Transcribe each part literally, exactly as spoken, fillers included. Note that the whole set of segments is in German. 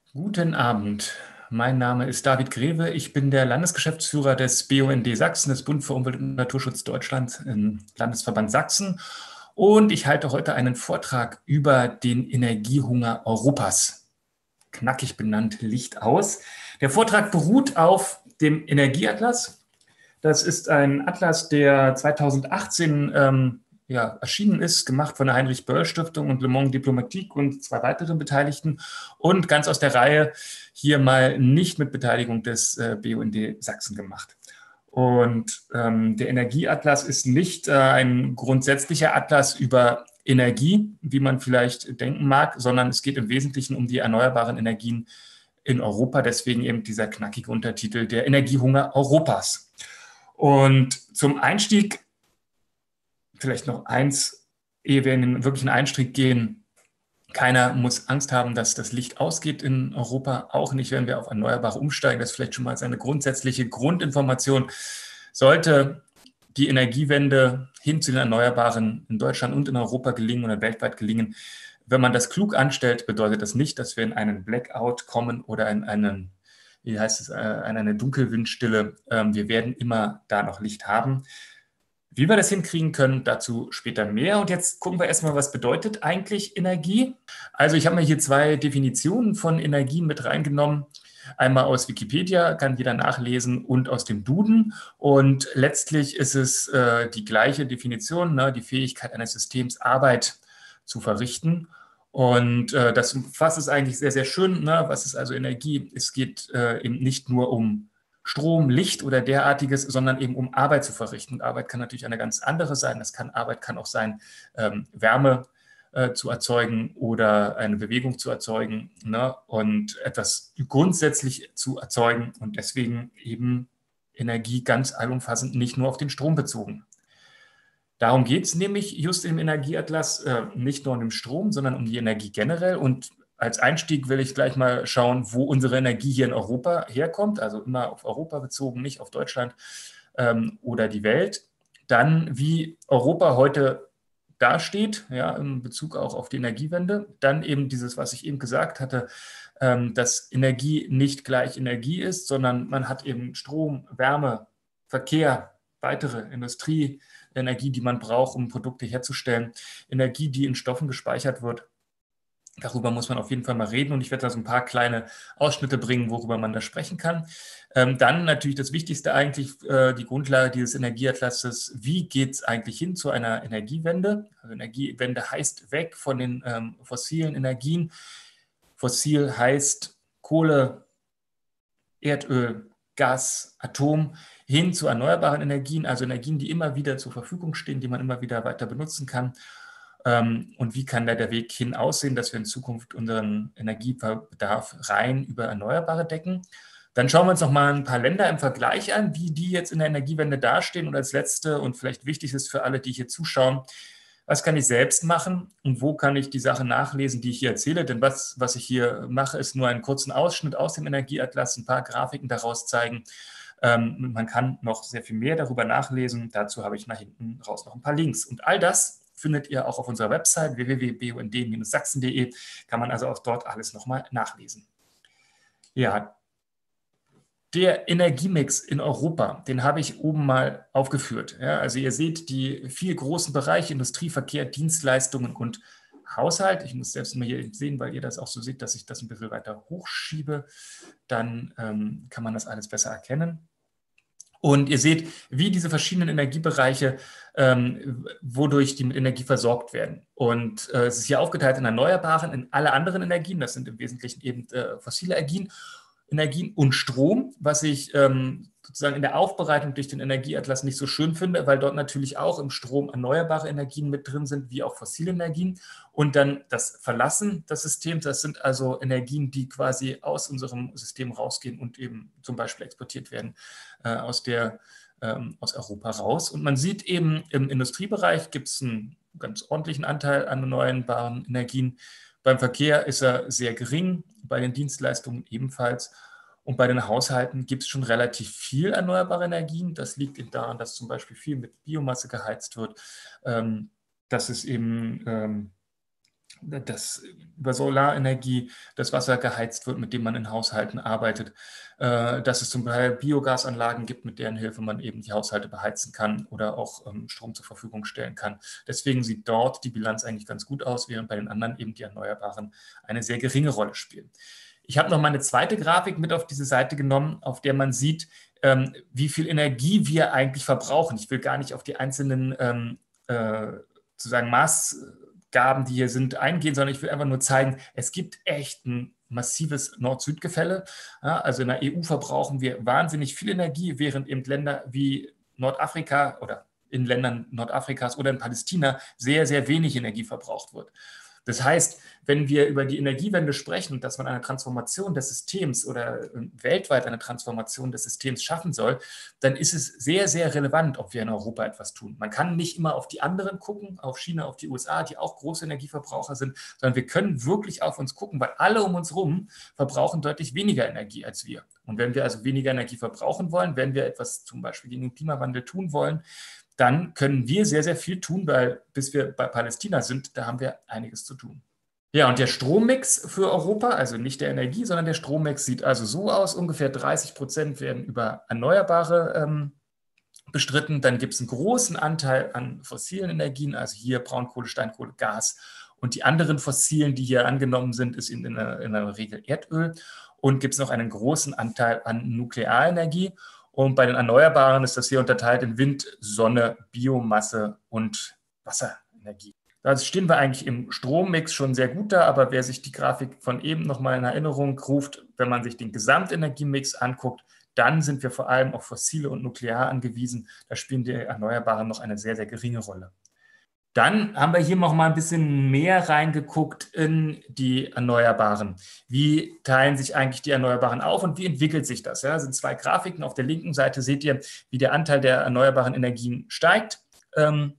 Guten Abend. Mein Name ist David Greve. Ich bin der Landesgeschäftsführer des B U N D Sachsen, des Bund für Umwelt und Naturschutz Deutschland im Landesverband Sachsen. Und ich halte heute einen Vortrag über den Energiehunger Europas. Knackig benannt Licht aus. Der Vortrag beruht auf dem Energieatlas. Das ist ein Atlas, der zweitausendachtzehn ähm, ja, erschienen ist, gemacht von der Heinrich-Böll-Stiftung und Le Monde Diplomatique und zwei weiteren Beteiligten und ganz aus der Reihe hier mal nicht mit Beteiligung des äh, B U N D Sachsen gemacht. Und ähm, der Energieatlas ist nicht äh, ein grundsätzlicher Atlas über Energie, wie man vielleicht denken mag, sondern es geht im Wesentlichen um die erneuerbaren Energien in Europa. Deswegen eben dieser knackige Untertitel, der Energiehunger Europas. Und zum Einstieg vielleicht noch eins, ehe wir in den wirklichen Einstieg gehen. Keiner muss Angst haben, dass das Licht ausgeht in Europa, auch nicht, wenn wir auf Erneuerbare umsteigen. Das ist vielleicht schon mal eine grundsätzliche Grundinformation. Sollte die Energiewende hin zu den Erneuerbaren in Deutschland und in Europa gelingen oder weltweit gelingen, wenn man das klug anstellt, bedeutet das nicht, dass wir in einen Blackout kommen oder in einen, wie heißt es, in eine Dunkelwindstille. Wir werden immer da noch Licht haben. Wie wir das hinkriegen können, dazu später mehr. Und jetzt gucken wir erstmal, was bedeutet eigentlich Energie? Also ich habe mir hier zwei Definitionen von Energie mit reingenommen. Einmal aus Wikipedia, kann jeder nachlesen, und aus dem Duden. Und letztlich ist es äh, die gleiche Definition, ne, die Fähigkeit eines Systems, Arbeit zu verrichten. Und äh, das umfasst es eigentlich sehr, sehr schön. Ne? Was ist also Energie? Es geht äh, eben nicht nur um Strom, Licht oder derartiges, sondern eben um Arbeit zu verrichten. Und Arbeit kann natürlich eine ganz andere sein. Das kann, Arbeit kann auch sein, ähm, Wärme äh, zu erzeugen oder eine Bewegung zu erzeugen, ne? Und etwas grundsätzlich zu erzeugen und deswegen eben Energie ganz allumfassend, nicht nur auf den Strom bezogen. Darum geht es nämlich just im Energieatlas, äh, nicht nur um den Strom, sondern um die Energie generell. Und als Einstieg will ich gleich mal schauen, wo unsere Energie hier in Europa herkommt, also immer auf Europa bezogen, nicht auf Deutschland ähm, oder die Welt. Dann, wie Europa heute dasteht, ja, in Bezug auch auf die Energiewende. Dann eben dieses, was ich eben gesagt hatte, ähm, dass Energie nicht gleich Energie ist, sondern man hat eben Strom, Wärme, Verkehr, weitere Industrie, Energie, die man braucht, um Produkte herzustellen, Energie, die in Stoffen gespeichert wird. Darüber muss man auf jeden Fall mal reden und ich werde da so ein paar kleine Ausschnitte bringen, worüber man da sprechen kann. Ähm, dann natürlich das Wichtigste eigentlich, äh, die Grundlage dieses Energieatlases, wie geht es eigentlich hin zu einer Energiewende? Also Energiewende heißt weg von den ähm, fossilen Energien. Fossil heißt Kohle, Erdöl, Gas, Atom, hin zu erneuerbaren Energien, also Energien, die immer wieder zur Verfügung stehen, die man immer wieder weiter benutzen kann. Und wie kann da der Weg hin aussehen, dass wir in Zukunft unseren Energiebedarf rein über Erneuerbare decken? Dann schauen wir uns noch mal ein paar Länder im Vergleich an, wie die jetzt in der Energiewende dastehen. Und als letzte und vielleicht wichtig ist für alle, die hier zuschauen, was kann ich selbst machen und wo kann ich die Sachen nachlesen, die ich hier erzähle? Denn was, was ich hier mache, ist nur einen kurzen Ausschnitt aus dem Energieatlas, ein paar Grafiken daraus zeigen. Ähm, man kann noch sehr viel mehr darüber nachlesen. Dazu habe ich nach hinten raus noch ein paar Links. Und all das findet ihr auch auf unserer Website w w w punkt b u n d Bindestrich sachsen punkt de. Kann man also auch dort alles nochmal nachlesen. Ja, der Energiemix in Europa, den habe ich oben mal aufgeführt. Ja, also ihr seht die vier großen Bereiche: Industrie, Verkehr, Dienstleistungen und Haushalt. Ich muss selbst mal hier sehen, weil ihr das auch so seht, dass ich das ein bisschen weiter hochschiebe. Dann ähm, kann man das alles besser erkennen. Und ihr seht, wie diese verschiedenen Energiebereiche, ähm, wodurch die mit Energie versorgt werden. Und äh, es ist hier aufgeteilt in Erneuerbaren, in alle anderen Energien, das sind im Wesentlichen eben äh, fossile Energien, Energien und Strom, was ich ähm, sozusagen in der Aufbereitung durch den Energieatlas nicht so schön finde, weil dort natürlich auch im Strom erneuerbare Energien mit drin sind, wie auch fossile Energien. Und dann das Verlassen des Systems, das sind also Energien, die quasi aus unserem System rausgehen und eben zum Beispiel exportiert werden äh, aus, der, ähm, aus Europa raus. Und man sieht eben, im Industriebereich gibt es einen ganz ordentlichen Anteil an erneuerbaren Energien. Beim Verkehr ist er sehr gering, bei den Dienstleistungen ebenfalls. Und bei den Haushalten gibt es schon relativ viel erneuerbare Energien. Das liegt eben daran, dass zum Beispiel viel mit Biomasse geheizt wird, ähm, dass es eben ähm, dass über Solarenergie das Wasser geheizt wird, mit dem man in Haushalten arbeitet, äh, dass es zum Beispiel Biogasanlagen gibt, mit deren Hilfe man eben die Haushalte beheizen kann oder auch ähm, Strom zur Verfügung stellen kann. Deswegen sieht dort die Bilanz eigentlich ganz gut aus, während bei den anderen eben die Erneuerbaren eine sehr geringe Rolle spielen. Ich habe noch mal eine zweite Grafik mit auf diese Seite genommen, auf der man sieht, ähm, wie viel Energie wir eigentlich verbrauchen. Ich will gar nicht auf die einzelnen ähm, äh, sozusagen Maßgaben, die hier sind, eingehen, sondern ich will einfach nur zeigen, es gibt echt ein massives Nord-Süd-Gefälle. Ja, also in der E U verbrauchen wir wahnsinnig viel Energie, während eben Länder wie Nordafrika oder in Ländern Nordafrikas oder in Palästina sehr, sehr wenig Energie verbraucht wird. Das heißt, wenn wir über die Energiewende sprechen und dass man eine Transformation des Systems oder weltweit eine Transformation des Systems schaffen soll, dann ist es sehr, sehr relevant, ob wir in Europa etwas tun. Man kann nicht immer auf die anderen gucken, auf China, auf die U S A, die auch große Energieverbraucher sind, sondern wir können wirklich auf uns gucken, weil alle um uns herum verbrauchen deutlich weniger Energie als wir. Und wenn wir also weniger Energie verbrauchen wollen, wenn wir etwas zum Beispiel gegen den Klimawandel tun wollen, dann können wir sehr, sehr viel tun, weil bis wir bei Palästina sind, da haben wir einiges zu tun. Ja, und der Strommix für Europa, also nicht der Energie, sondern der Strommix sieht also so aus, ungefähr dreißig Prozent werden über Erneuerbare ähm, bestritten. Dann gibt es einen großen Anteil an fossilen Energien, also hier Braunkohle, Steinkohle, Gas. Und die anderen fossilen, die hier angenommen sind, ist in, in, der, in der Regel Erdöl. Und gibt es noch einen großen Anteil an Nuklearenergie. Und bei den Erneuerbaren ist das hier unterteilt in Wind, Sonne, Biomasse und Wasserenergie. Da stehen wir eigentlich im Strommix schon sehr gut da, aber wer sich die Grafik von eben nochmal in Erinnerung ruft, wenn man sich den Gesamtenergiemix anguckt, dann sind wir vor allem auf fossile und Nuklear angewiesen. Da spielen die Erneuerbaren noch eine sehr, sehr geringe Rolle. Dann haben wir hier noch mal ein bisschen mehr reingeguckt in die Erneuerbaren. Wie teilen sich eigentlich die Erneuerbaren auf und wie entwickelt sich das? Ja, das sind zwei Grafiken. Auf der linken Seite seht ihr, wie der Anteil der erneuerbaren Energien steigt. Ähm,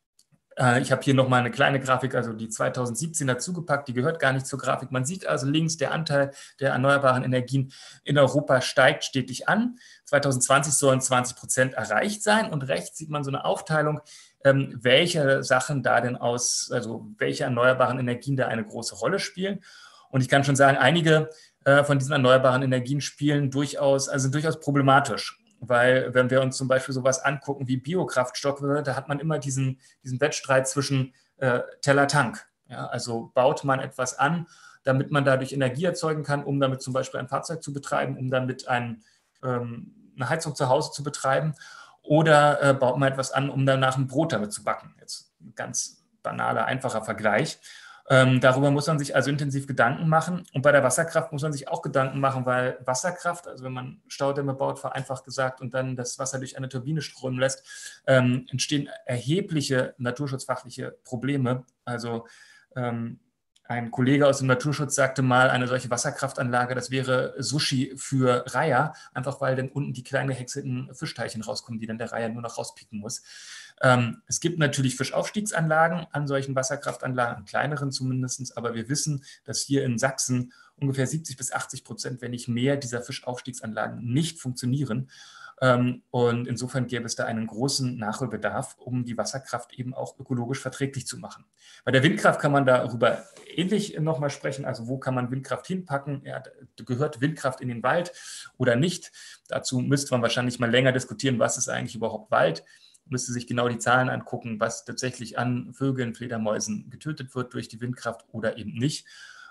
äh, ich habe hier noch mal eine kleine Grafik, also die zweitausendsiebzehn dazugepackt. Die gehört gar nicht zur Grafik. Man sieht also links, der Anteil der erneuerbaren Energien in Europa steigt stetig an. zweitausendzwanzig sollen zwanzig Prozent erreicht sein und rechts sieht man so eine Aufteilung, Ähm, welche Sachen da denn aus, also welche erneuerbaren Energien da eine große Rolle spielen. Und ich kann schon sagen, einige äh, von diesen erneuerbaren Energien spielen durchaus, also sind durchaus problematisch. Weil wenn wir uns zum Beispiel sowas angucken wie Biokraftstoffe, da hat man immer diesen, diesen Wettstreit zwischen äh, Teller-Tank. Ja, also baut man etwas an, damit man dadurch Energie erzeugen kann, um damit zum Beispiel ein Fahrzeug zu betreiben, um damit ein, ähm, eine Heizung zu Hause zu betreiben. Oder äh, baut man etwas an, um danach ein Brot damit zu backen. Jetzt ein ganz banaler, einfacher Vergleich. Ähm, darüber muss man sich also intensiv Gedanken machen. Und bei der Wasserkraft muss man sich auch Gedanken machen, weil Wasserkraft, also wenn man Staudämme baut, vereinfacht gesagt, und dann das Wasser durch eine Turbine strömen lässt, ähm, entstehen erhebliche naturschutzfachliche Probleme. Also ähm, ein Kollege aus dem Naturschutz sagte mal, eine solche Wasserkraftanlage, das wäre Sushi für Reiher, einfach weil dann unten die kleinen gehäckselten Fischteilchen rauskommen, die dann der Reiher nur noch rauspicken muss. Ähm, es gibt natürlich Fischaufstiegsanlagen an solchen Wasserkraftanlagen, an kleineren zumindest, aber wir wissen, dass hier in Sachsen ungefähr siebzig bis achtzig Prozent, wenn nicht mehr, dieser Fischaufstiegsanlagen nicht funktionieren. Ähm, und insofern gäbe es da einen großen Nachholbedarf, um die Wasserkraft eben auch ökologisch verträglich zu machen. Bei der Windkraft kann man darüber ähnlich nochmal sprechen. Also wo kann man Windkraft hinpacken? Ja, gehört Windkraft in den Wald oder nicht? Dazu müsste man wahrscheinlich mal länger diskutieren, was ist eigentlich überhaupt Wald? Man müsste sich genau die Zahlen angucken, was tatsächlich an Vögeln, Fledermäusen getötet wird durch die Windkraft oder eben nicht.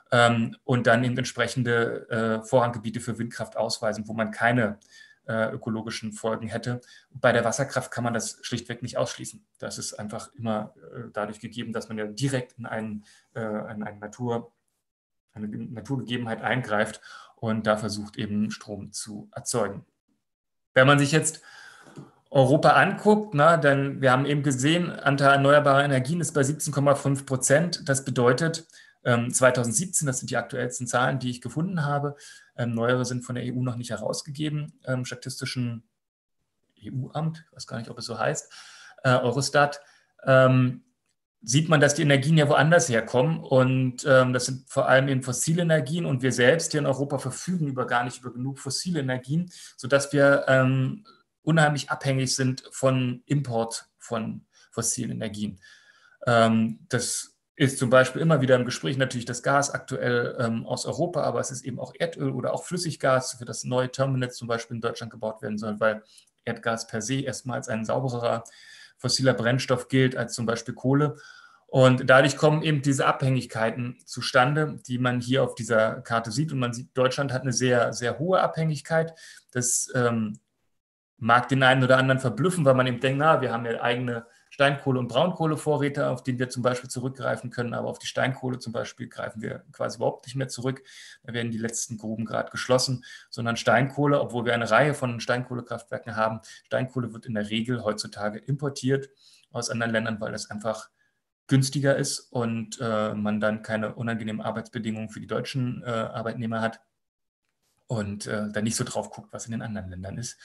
Und dann eben entsprechende Vorranggebiete für Windkraft ausweisen, wo man keine ökologischen Folgen hätte. Bei der Wasserkraft kann man das schlichtweg nicht ausschließen. Das ist einfach immer äh, dadurch gegeben, dass man ja direkt in, einen, äh, in einen Natur, eine Naturgegebenheit eingreift und da versucht eben Strom zu erzeugen. Wenn man sich jetzt Europa anguckt, na, dann wir haben eben gesehen, Anteil erneuerbarer Energien ist bei siebzehn Komma fünf Prozent. Das bedeutet, ähm, zweitausendsiebzehn, das sind die aktuellsten Zahlen, die ich gefunden habe, Ähm, neuere sind von der E U noch nicht herausgegeben, ähm, Statistischen E U-Amt, ich weiß gar nicht, ob es so heißt, äh, Eurostat, ähm, sieht man, dass die Energien ja woanders herkommen und ähm, das sind vor allem eben fossile Energien und wir selbst hier in Europa verfügen über gar nicht über genug fossile Energien, sodass wir ähm, unheimlich abhängig sind von Import von fossilen Energien. Ähm, das ist zum Beispiel immer wieder im Gespräch natürlich das Gas aktuell ähm, aus Europa, aber es ist eben auch Erdöl oder auch Flüssiggas, für das neue Terminals zum Beispiel in Deutschland gebaut werden sollen, weil Erdgas per se erstmal als ein saubererer fossiler Brennstoff gilt als zum Beispiel Kohle. Und dadurch kommen eben diese Abhängigkeiten zustande, die man hier auf dieser Karte sieht. Und man sieht, Deutschland hat eine sehr, sehr hohe Abhängigkeit. Das ähm, mag den einen oder anderen verblüffen, weil man eben denkt, na, wir haben ja eigene Steinkohle- und Braunkohlevorräte, auf die wir zum Beispiel zurückgreifen können, aber auf die Steinkohle zum Beispiel greifen wir quasi überhaupt nicht mehr zurück. Da werden die letzten Gruben gerade geschlossen, sondern Steinkohle, obwohl wir eine Reihe von Steinkohlekraftwerken haben, Steinkohle wird in der Regel heutzutage importiert aus anderen Ländern, weil das einfach günstiger ist und äh, man dann keine unangenehmen Arbeitsbedingungen für die deutschen äh, Arbeitnehmer hat und äh, dann nicht so drauf guckt, was in den anderen Ländern ist.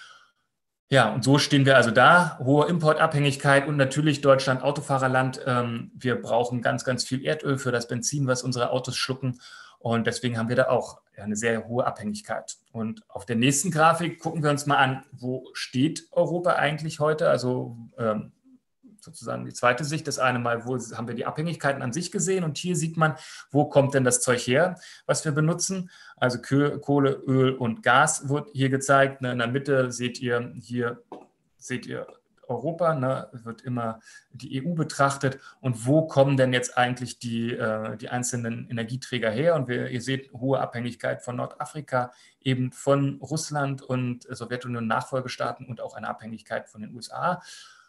Ja, und so stehen wir also da, hohe Importabhängigkeit und natürlich Deutschland Autofahrerland. Ähm, wir brauchen ganz, ganz viel Erdöl für das Benzin, was unsere Autos schlucken. Und deswegen haben wir da auch eine sehr hohe Abhängigkeit. Und auf der nächsten Grafik gucken wir uns mal an, wo steht Europa eigentlich heute? Also ähm, sozusagen die zweite Sicht. Das eine Mal, wo haben wir die Abhängigkeiten an sich gesehen und hier sieht man, wo kommt denn das Zeug her, was wir benutzen. Also Kohle, Öl und Gas wird hier gezeigt. In der Mitte seht ihr, hier seht ihr Europa, ne, wird immer die E U betrachtet und wo kommen denn jetzt eigentlich die, äh, die einzelnen Energieträger her? Und wir, ihr seht hohe Abhängigkeit von Nordafrika, eben von Russland und Sowjetunion Nachfolgestaaten und auch eine Abhängigkeit von den U S A.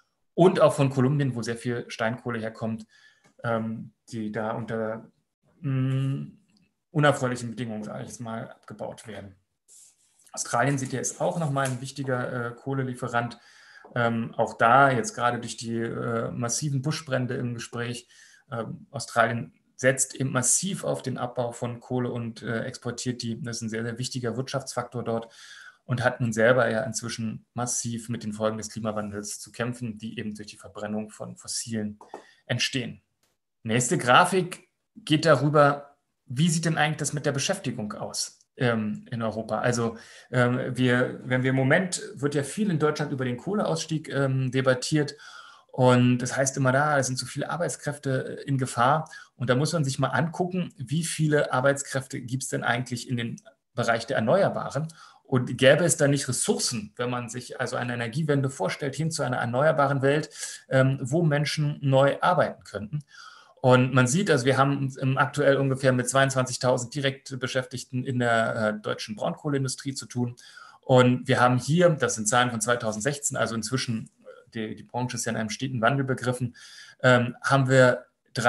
Und auch von Kolumbien, wo sehr viel Steinkohle herkommt, ähm, die da unter mh, unerfreulichen Bedingungen, sage ich jetzt mal, abgebaut werden. Australien, seht ihr, ist auch nochmal ein wichtiger äh, Kohlelieferant. Ähm, auch da, jetzt gerade durch die äh, massiven Buschbrände im Gespräch, äh, Australien setzt eben massiv auf den Abbau von Kohle und äh, exportiert die. Das ist ein sehr, sehr wichtiger Wirtschaftsfaktor dort. Und hat nun selber ja inzwischen massiv mit den Folgen des Klimawandels zu kämpfen, die eben durch die Verbrennung von Fossilen entstehen. Nächste Grafik geht darüber, wie sieht denn eigentlich das mit der Beschäftigung aus ähm, in Europa? Also ähm, wir, wenn wir im Moment, wird ja viel in Deutschland über den Kohleausstieg ähm, debattiert und das heißt immer da, es sind so viele Arbeitskräfte in Gefahr und da muss man sich mal angucken, wie viele Arbeitskräfte gibt es denn eigentlich in den Bereich der Erneuerbaren. Und gäbe es da nicht Ressourcen, wenn man sich also eine Energiewende vorstellt, hin zu einer erneuerbaren Welt, ähm, wo Menschen neu arbeiten könnten? Und man sieht, also wir haben aktuell ungefähr mit zweiundzwanzigtausend direkt Beschäftigten in der äh, deutschen Braunkohleindustrie zu tun. Und wir haben hier, das sind Zahlen von zweitausendsechzehn, also inzwischen, die, die Branche ist ja in einem steten Wandel begriffen, ähm, haben wir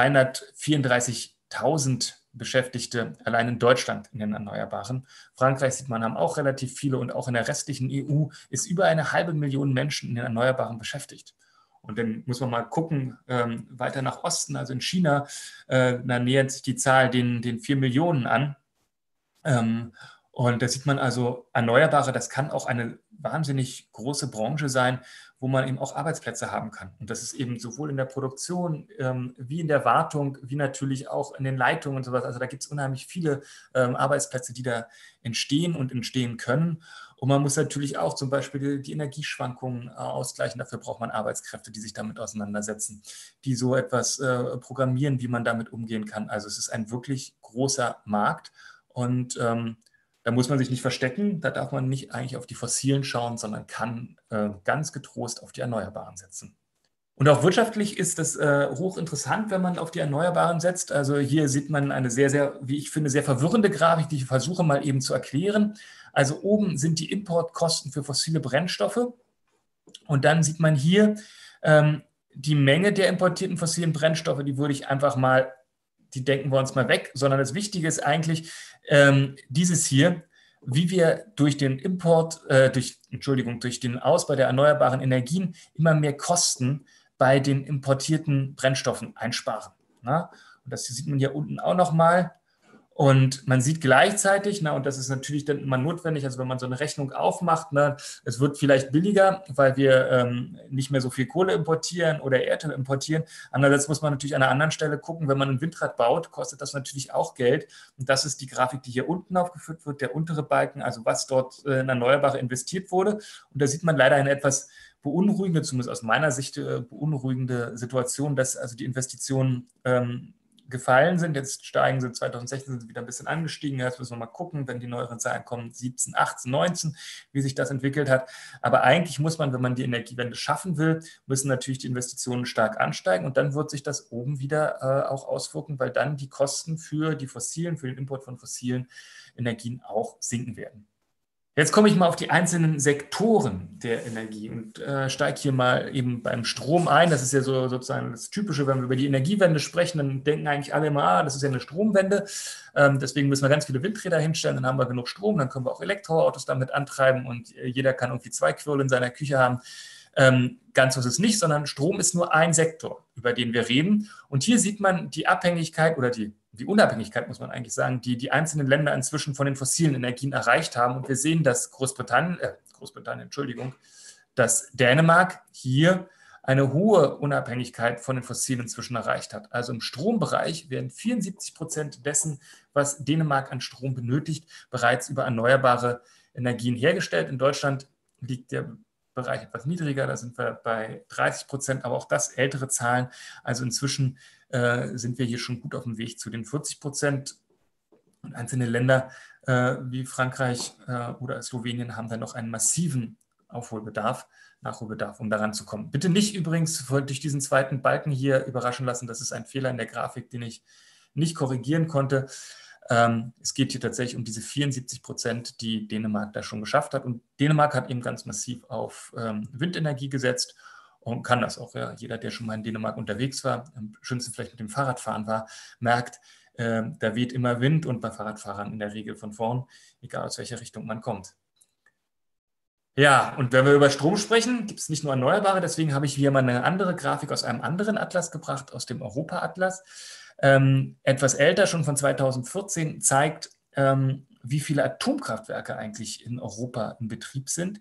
dreihundertvierunddreißigtausend Beschäftigte allein in Deutschland in den Erneuerbaren. Frankreich sieht man, haben auch relativ viele und auch in der restlichen E U ist über eine halbe Million Menschen in den Erneuerbaren beschäftigt. Und dann muss man mal gucken, ähm, weiter nach Osten, also in China, äh, da nähert sich die Zahl den, den vier Millionen an. Ähm, und da sieht man also, Erneuerbare, das kann auch eine wahnsinnig große Branche sein, wo man eben auch Arbeitsplätze haben kann. Und das ist eben sowohl in der Produktion ähm, wie in der Wartung, wie natürlich auch in den Leitungen und sowas. Also da gibt es unheimlich viele ähm, Arbeitsplätze, die da entstehen und entstehen können. Und man muss natürlich auch zum Beispiel die Energieschwankungen äh, ausgleichen. Dafür braucht man Arbeitskräfte, die sich damit auseinandersetzen, die so etwas äh, programmieren, wie man damit umgehen kann. Also es ist ein wirklich großer Markt. Und ähm, da muss man sich nicht verstecken, da darf man nicht eigentlich auf die Fossilen schauen, sondern kann äh, ganz getrost auf die Erneuerbaren setzen. Und auch wirtschaftlich ist das äh, hochinteressant, wenn man auf die Erneuerbaren setzt. Also hier sieht man eine sehr, sehr, wie ich finde, sehr verwirrende Grafik, die ich versuche mal eben zu erklären. Also oben sind die Importkosten für fossile Brennstoffe und dann sieht man hier ähm, die Menge der importierten fossilen Brennstoffe, die würde ich einfach mal, die denken wir uns mal weg, sondern das Wichtige ist eigentlich ähm, dieses hier, wie wir durch den Import, äh, durch, Entschuldigung, durch den Ausbau der erneuerbaren Energien immer mehr Kosten bei den importierten Brennstoffen einsparen. Na? Und das sieht man hier unten auch nochmal. Und man sieht gleichzeitig, na, und das ist natürlich dann immer notwendig, also wenn man so eine Rechnung aufmacht, na, es wird vielleicht billiger, weil wir ähm, nicht mehr so viel Kohle importieren oder Erdöl importieren. Andererseits muss man natürlich an einer anderen Stelle gucken, wenn man ein Windrad baut, kostet das natürlich auch Geld. Und das ist die Grafik, die hier unten aufgeführt wird, der untere Balken, also was dort äh, in Erneuerbare investiert wurde. Und da sieht man leider eine etwas beunruhigende, zumindest aus meiner Sicht äh, beunruhigende Situation, dass also die Investitionen ähm, gefallen sind. Jetzt steigen sie, zwanzig sechzehn sind sie wieder ein bisschen angestiegen. Jetzt müssen wir mal gucken, wenn die neueren Zahlen kommen, siebzehn, achtzehn, neunzehn, wie sich das entwickelt hat. Aber eigentlich muss man, wenn man die Energiewende schaffen will, müssen natürlich die Investitionen stark ansteigen und dann wird sich das oben wieder äh, auch auswirken, weil dann die Kosten für die fossilen, für den Import von fossilen Energien auch sinken werden. Jetzt komme ich mal auf die einzelnen Sektoren der Energie und äh, steige hier mal eben beim Strom ein. Das ist ja so sozusagen das Typische, wenn wir über die Energiewende sprechen, dann denken eigentlich alle immer, ah, das ist ja eine Stromwende. Ähm, deswegen müssen wir ganz viele Windräder hinstellen, dann haben wir genug Strom, dann können wir auch Elektroautos damit antreiben und äh, jeder kann irgendwie zwei Quirl in seiner Küche haben. Ähm, ganz so ist es nicht, sondern Strom ist nur ein Sektor, über den wir reden. Und hier sieht man die Abhängigkeit oder die, die Unabhängigkeit, muss man eigentlich sagen, die die einzelnen Länder inzwischen von den fossilen Energien erreicht haben. Und wir sehen, dass Großbritannien, äh, Großbritannien, Entschuldigung, dass Dänemark hier eine hohe Unabhängigkeit von den fossilen inzwischen erreicht hat. Also im Strombereich werden vierundsiebzig Prozent dessen, was Dänemark an Strom benötigt, bereits über erneuerbare Energien hergestellt. In Deutschland liegt der Bereich etwas niedriger, da sind wir bei dreißig Prozent, aber auch das ältere Zahlen. Also inzwischen äh, sind wir hier schon gut auf dem Weg zu den vierzig Prozent. Und einzelne Länder äh, wie Frankreich äh, oder Slowenien haben dann noch einen massiven Aufholbedarf, Nachholbedarf, um daran zu kommen. Bitte nicht übrigens durch diesen zweiten Balken hier überraschen lassen. Das ist ein Fehler in der Grafik, den ich nicht korrigieren konnte. Ähm, es geht hier tatsächlich um diese vierundsiebzig Prozent, die Dänemark da schon geschafft hat. Und Dänemark hat eben ganz massiv auf ähm, Windenergie gesetzt und kann das auch. Ja. Jeder, der schon mal in Dänemark unterwegs war, am schönsten vielleicht mit dem Fahrradfahren war, merkt, äh, da weht immer Wind und bei Fahrradfahrern in der Regel von vorn, egal aus welcher Richtung man kommt. Ja, und wenn wir über Strom sprechen, gibt es nicht nur Erneuerbare, deswegen habe ich hier mal eine andere Grafik aus einem anderen Atlas gebracht, aus dem Europa-Atlas. Ähm, etwas älter, schon von zweitausendvierzehn, zeigt, ähm, wie viele Atomkraftwerke eigentlich in Europa in Betrieb sind.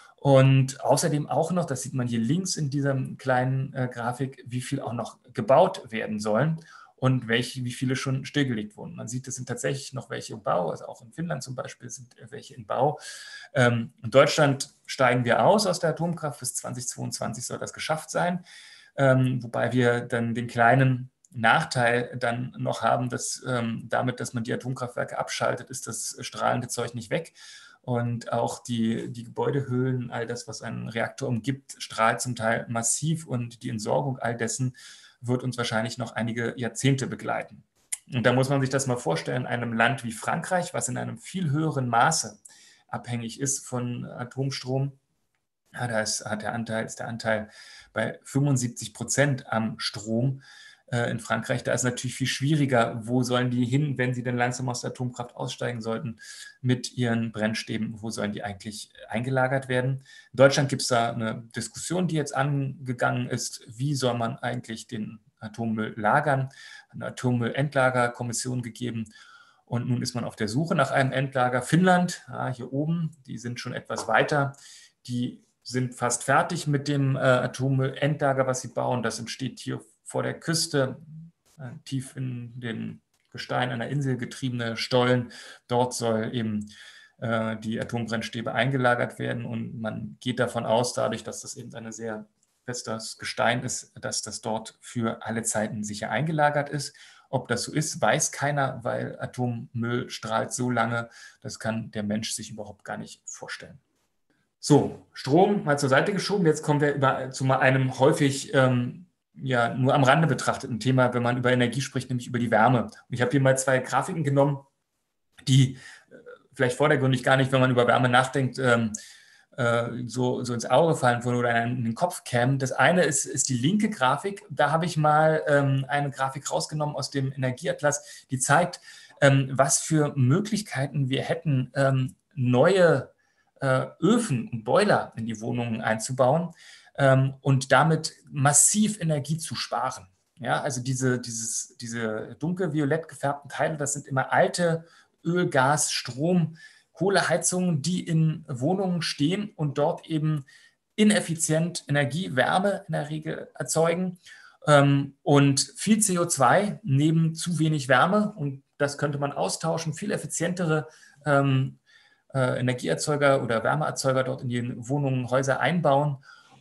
Und außerdem auch noch, das sieht man hier links in dieser kleinen äh, Grafik, wie viel auch noch gebaut werden sollen und welche, wie viele schon stillgelegt wurden. Man sieht, es sind tatsächlich noch welche im Bau, also auch in Finnland zum Beispiel sind welche im Bau. Ähm, in Deutschland steigen wir aus aus der Atomkraft, bis zweitausendzweiundzwanzig soll das geschafft sein, ähm, wobei wir dann den kleinen Nachteil dann noch haben, dass ähm, damit, dass man die Atomkraftwerke abschaltet, ist das strahlende Zeug nicht weg. Und auch die, die Gebäudehüllen, all das, was einen Reaktor umgibt, strahlt zum Teil massiv und die Entsorgung all dessen wird uns wahrscheinlich noch einige Jahrzehnte begleiten. Und da muss man sich das mal vorstellen, in einem Land wie Frankreich, was in einem viel höheren Maße abhängig ist von Atomstrom, ja, da ist, hat der Anteil, ist der Anteil bei fünfundsiebzig Prozent am Strom. In Frankreich, da ist es natürlich viel schwieriger, wo sollen die hin, wenn sie denn langsam aus der Atomkraft aussteigen sollten, mit ihren Brennstäben, wo sollen die eigentlich eingelagert werden. In Deutschland gibt es da eine Diskussion, die jetzt angegangen ist, wie soll man eigentlich den Atommüll lagern, eine Atommüllendlagerkommission gegeben und nun ist man auf der Suche nach einem Endlager. Finnland, ja, hier oben, die sind schon etwas weiter, die sind fast fertig mit dem äh, Atommüllendlager, was sie bauen, das entsteht hier vor der Küste, äh, tief in den Gestein einer Insel getriebene Stollen. Dort soll eben äh, die Atombrennstäbe eingelagert werden und man geht davon aus, dadurch, dass das eben ein sehr festes Gestein ist, dass das dort für alle Zeiten sicher eingelagert ist. Ob das so ist, weiß keiner, weil Atommüll strahlt so lange, das kann der Mensch sich überhaupt gar nicht vorstellen. So, Strom mal zur Seite geschoben. Jetzt kommen wir über, zu einem häufig ähm, ja, nur am Rande betrachteten Thema, wenn man über Energie spricht, nämlich über die Wärme. Und ich habe hier mal zwei Grafiken genommen, die äh, vielleicht vordergründig gar nicht, wenn man über Wärme nachdenkt, ähm, äh, so, so ins Auge fallen würden oder in den Kopf kämen. Das eine ist, ist die linke Grafik. Da habe ich mal ähm, eine Grafik rausgenommen aus dem Energieatlas, die zeigt, ähm, was für Möglichkeiten wir hätten, ähm, neue äh, Öfen und Boiler in die Wohnungen einzubauen ähm, und damit massiv Energie zu sparen. Ja, also diese, dieses, diese dunkelviolett gefärbten Teile, das sind immer alte Öl, Gas, Strom, Kohleheizungen, die in Wohnungen stehen und dort eben ineffizient Energie, Wärme in der Regel erzeugen ähm, und viel C O zwei neben zu wenig Wärme. Und das könnte man austauschen, viel effizientere ähm, äh, Energieerzeuger oder Wärmeerzeuger dort in die Wohnungen, Häuser einbauen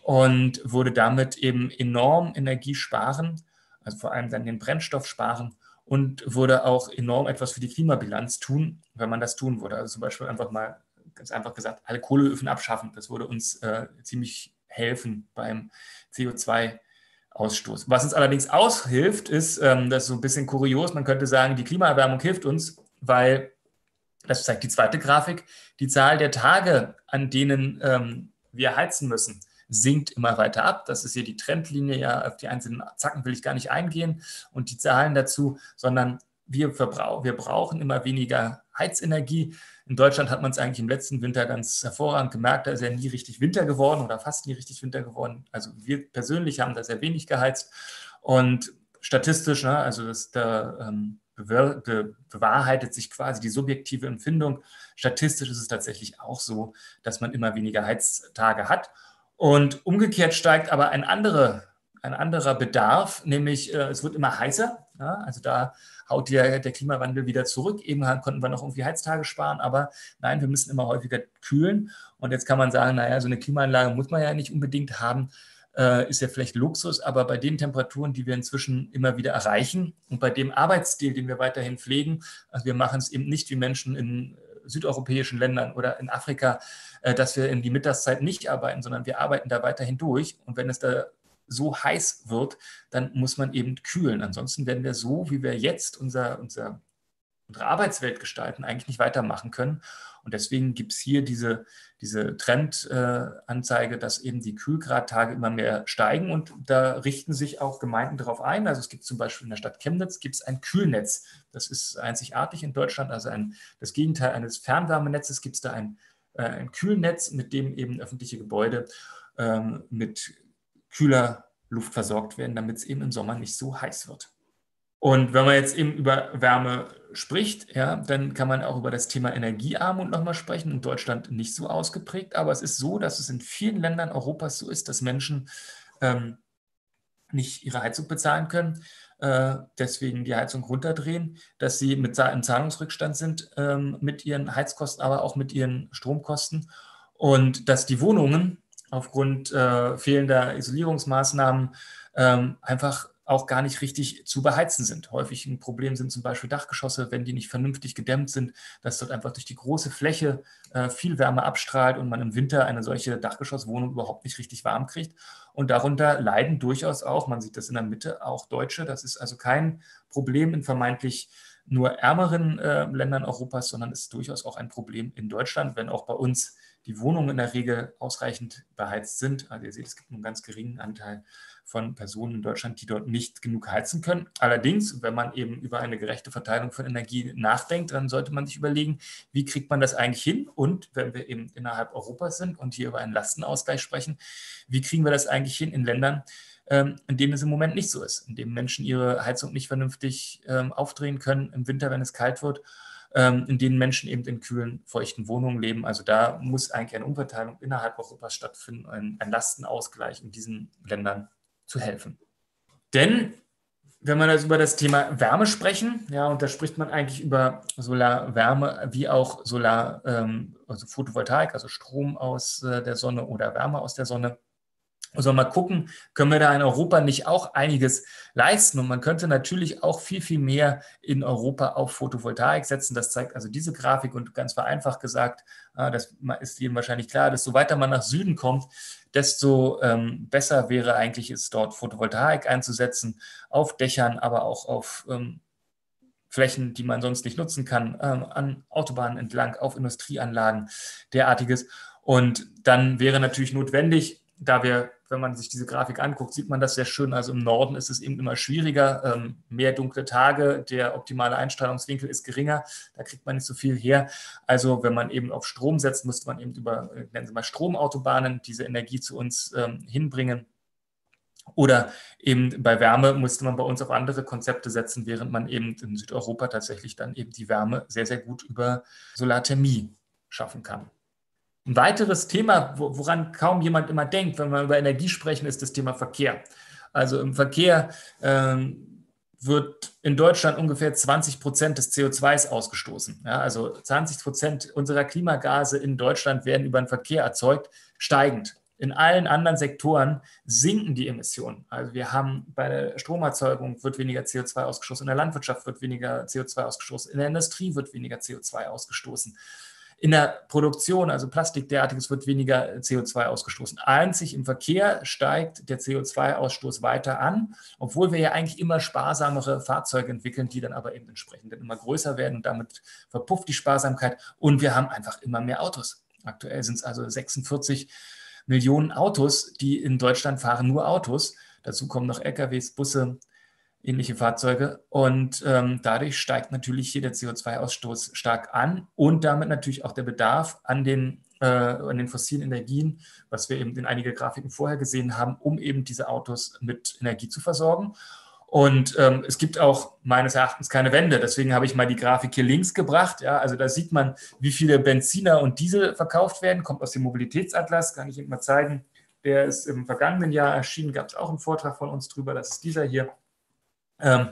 und würde damit eben enorm Energie sparen, also vor allem dann den Brennstoff sparen und würde auch enorm etwas für die Klimabilanz tun, wenn man das tun würde. Also zum Beispiel einfach mal, ganz einfach gesagt, alle Kohleöfen abschaffen. Das würde uns äh, ziemlich helfen beim C O zwei Ausstoß. Was uns allerdings aushilft, ist, ähm, das ist so ein bisschen kurios, man könnte sagen, die Klimaerwärmung hilft uns, weil, das zeigt die zweite Grafik, die Zahl der Tage, an denen ähm, wir heizen müssen, sinkt immer weiter ab. Das ist hier die Trendlinie, ja, auf die einzelnen Zacken will ich gar nicht eingehen und die Zahlen dazu, sondern wir, verbrauch, wir brauchen immer weniger Heizenergie. In Deutschland hat man es eigentlich im letzten Winter ganz hervorragend gemerkt, da ist ja nie richtig Winter geworden oder fast nie richtig Winter geworden. Also wir persönlich haben da sehr wenig geheizt und statistisch, ne, also das, da ähm, bewahr, be, bewahrheitet sich quasi die subjektive Empfindung. Statistisch ist es tatsächlich auch so, dass man immer weniger Heiztage hat. Und umgekehrt steigt aber ein, andere, ein anderer Bedarf, nämlich äh, es wird immer heißer. Ja, also da haut der, der Klimawandel wieder zurück. Eben konnten wir noch irgendwie Heiztage sparen, aber nein, wir müssen immer häufiger kühlen. Und jetzt kann man sagen, naja, so eine Klimaanlage muss man ja nicht unbedingt haben, äh, ist ja vielleicht Luxus, aber bei den Temperaturen, die wir inzwischen immer wieder erreichen und bei dem Arbeitsstil, den wir weiterhin pflegen, also wir machen es eben nicht wie Menschen in südeuropäischen Ländern oder in Afrika, äh, dass wir in die Mittagszeit nicht arbeiten, sondern wir arbeiten da weiterhin durch. Und wenn es da so heiß wird, dann muss man eben kühlen. Ansonsten werden wir so, wie wir jetzt unser, unser, unsere Arbeitswelt gestalten, eigentlich nicht weitermachen können. Und deswegen gibt es hier diese, diese Trendanzeige, äh, dass eben die Kühlgradtage immer mehr steigen. Und da richten sich auch Gemeinden darauf ein. Also es gibt zum Beispiel in der Stadt Chemnitz gibt es ein Kühlnetz. Das ist einzigartig in Deutschland. Also ein, das Gegenteil eines Fernwärmenetzes gibt es da ein, äh, ein Kühlnetz, mit dem eben öffentliche Gebäude ähm, mit kühler Luft versorgt werden, damit es eben im Sommer nicht so heiß wird. Und wenn man jetzt eben über Wärme spricht, ja, dann kann man auch über das Thema Energiearmut nochmal sprechen. In Deutschland nicht so ausgeprägt, aber es ist so, dass es in vielen Ländern Europas so ist, dass Menschen ähm, nicht ihre Heizung bezahlen können, äh, deswegen die Heizung runterdrehen, dass sie mit im Zahlungsrückstand sind ähm, mit ihren Heizkosten, aber auch mit ihren Stromkosten und dass die Wohnungen aufgrund äh, fehlender Isolierungsmaßnahmen ähm, einfach auch gar nicht richtig zu beheizen sind. Häufig ein Problem sind zum Beispiel Dachgeschosse, wenn die nicht vernünftig gedämmt sind, dass dort einfach durch die große Fläche äh, viel Wärme abstrahlt und man im Winter eine solche Dachgeschosswohnung überhaupt nicht richtig warm kriegt. Und darunter leiden durchaus auch, man sieht das in der Mitte, auch Deutsche. Das ist also kein Problem in vermeintlich nur ärmeren äh, Ländern Europas, sondern ist durchaus auch ein Problem in Deutschland, wenn auch bei uns die Wohnungen in der Regel ausreichend beheizt sind. Also ihr seht, es gibt einen ganz geringen Anteil von Personen in Deutschland, die dort nicht genug heizen können. Allerdings, wenn man eben über eine gerechte Verteilung von Energie nachdenkt, dann sollte man sich überlegen, wie kriegt man das eigentlich hin? Und wenn wir eben innerhalb Europas sind und hier über einen Lastenausgleich sprechen, wie kriegen wir das eigentlich hin in Ländern, in denen es im Moment nicht so ist, in denen Menschen ihre Heizung nicht vernünftig aufdrehen können im Winter, wenn es kalt wird, in denen Menschen eben in kühlen, feuchten Wohnungen leben. Also da muss eigentlich eine Umverteilung innerhalb Europas stattfinden, ein, ein Lastenausgleich in diesen Ländern zu helfen. Denn wenn wir also über das Thema Wärme sprechen, ja, und da spricht man eigentlich über Solarwärme wie auch Solar, ähm, also Photovoltaik, also Strom aus äh, der Sonne oder Wärme aus der Sonne. Also mal gucken, können wir da in Europa nicht auch einiges leisten? Und man könnte natürlich auch viel, viel mehr in Europa auf Photovoltaik setzen. Das zeigt also diese Grafik und ganz vereinfacht gesagt, das ist jedem wahrscheinlich klar, desto weiter man nach Süden kommt, desto ähm, besser wäre eigentlich es dort Photovoltaik einzusetzen, auf Dächern, aber auch auf ähm, Flächen, die man sonst nicht nutzen kann, ähm, an Autobahnen entlang, auf Industrieanlagen, derartiges. Und dann wäre natürlich notwendig, da wir, wenn man sich diese Grafik anguckt, sieht man das sehr schön. Also im Norden ist es eben immer schwieriger, ähm, mehr dunkle Tage, der optimale Einstrahlungswinkel ist geringer, da kriegt man nicht so viel her. Also wenn man eben auf Strom setzt, müsste man eben über, nennen Sie mal Stromautobahnen, diese Energie zu uns ähm, hinbringen. Oder eben bei Wärme musste man bei uns auf andere Konzepte setzen, während man eben in Südeuropa tatsächlich dann eben die Wärme sehr, sehr gut über Solarthermie schaffen kann. Ein weiteres Thema, woran kaum jemand immer denkt, wenn wir über Energie sprechen, ist das Thema Verkehr. Also im Verkehr ähm, wird in Deutschland ungefähr zwanzig Prozent des C O zwei ausgestoßen. Ja, also zwanzig Prozent unserer Klimagase in Deutschland werden über den Verkehr erzeugt, steigend. In allen anderen Sektoren sinken die Emissionen. Also wir haben bei der Stromerzeugung wird weniger C O zwei ausgestoßen, in der Landwirtschaft wird weniger C O zwei ausgestoßen, in der Industrie wird weniger C O zwei ausgestoßen. In der Produktion, also Plastik, derartiges, wird weniger C O zwei ausgestoßen. Einzig im Verkehr steigt der C O zwei Ausstoß weiter an, obwohl wir ja eigentlich immer sparsamere Fahrzeuge entwickeln, die dann aber eben entsprechend dann immer größer werden und damit verpufft die Sparsamkeit und wir haben einfach immer mehr Autos. Aktuell sind es also sechsundvierzig Millionen Autos, die in Deutschland fahren, nur Autos. Dazu kommen noch L K Ws, Busse, ähnliche Fahrzeuge und ähm, dadurch steigt natürlich hier der C O zwei Ausstoß stark an und damit natürlich auch der Bedarf an den, äh, an den fossilen Energien, was wir eben in einigen Grafiken vorher gesehen haben, um eben diese Autos mit Energie zu versorgen. Und ähm, es gibt auch meines Erachtens keine Wende. Deswegen habe ich mal die Grafik hier links gebracht. Ja, also da sieht man, wie viele Benziner und Diesel verkauft werden. Kommt aus dem Mobilitätsatlas, kann ich Ihnen mal zeigen. Der ist im vergangenen Jahr erschienen, gab es auch einen Vortrag von uns drüber. Das ist dieser hier. Ähm,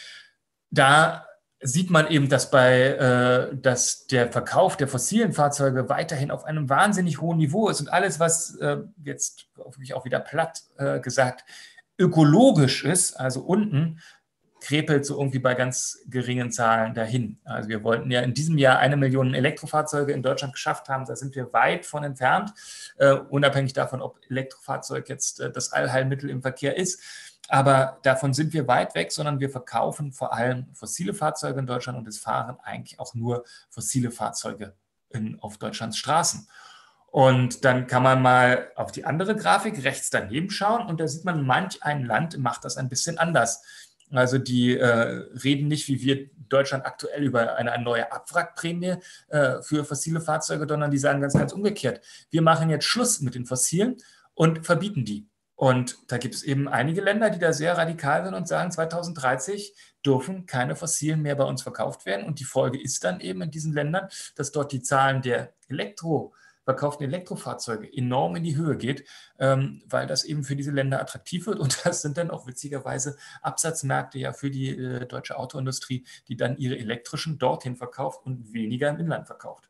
da sieht man eben, dass, bei, äh, dass der Verkauf der fossilen Fahrzeuge weiterhin auf einem wahnsinnig hohen Niveau ist und alles, was äh, jetzt wirklich auch wieder platt äh, gesagt ökologisch ist, also unten, krepelt so irgendwie bei ganz geringen Zahlen dahin. Also wir wollten ja in diesem Jahr eine Million Elektrofahrzeuge in Deutschland geschafft haben, da sind wir weit von entfernt, äh, unabhängig davon, ob Elektrofahrzeug jetzt äh, das Allheilmittel im Verkehr ist. Aber davon sind wir weit weg, sondern wir verkaufen vor allem fossile Fahrzeuge in Deutschland und es fahren eigentlich auch nur fossile Fahrzeuge in, auf Deutschlands Straßen. Und dann kann man mal auf die andere Grafik rechts daneben schauen und da sieht man, manch ein Land macht das ein bisschen anders. Also die äh, reden nicht, wie wir Deutschland aktuell über eine, eine neue Abwrackprämie äh, für fossile Fahrzeuge, sondern die sagen ganz, ganz umgekehrt. Wir machen jetzt Schluss mit den Fossilen und verbieten die. Und da gibt es eben einige Länder, die da sehr radikal sind und sagen, zweitausenddreißig dürfen keine Fossilen mehr bei uns verkauft werden. Und die Folge ist dann eben in diesen Ländern, dass dort die Zahlen der Elektro, verkauften Elektrofahrzeuge enorm in die Höhe geht, ähm, weil das eben für diese Länder attraktiv wird. Und das sind dann auch witzigerweise Absatzmärkte ja für die äh, deutsche Autoindustrie, die dann ihre elektrischen dorthin verkauft und weniger im Inland verkauft.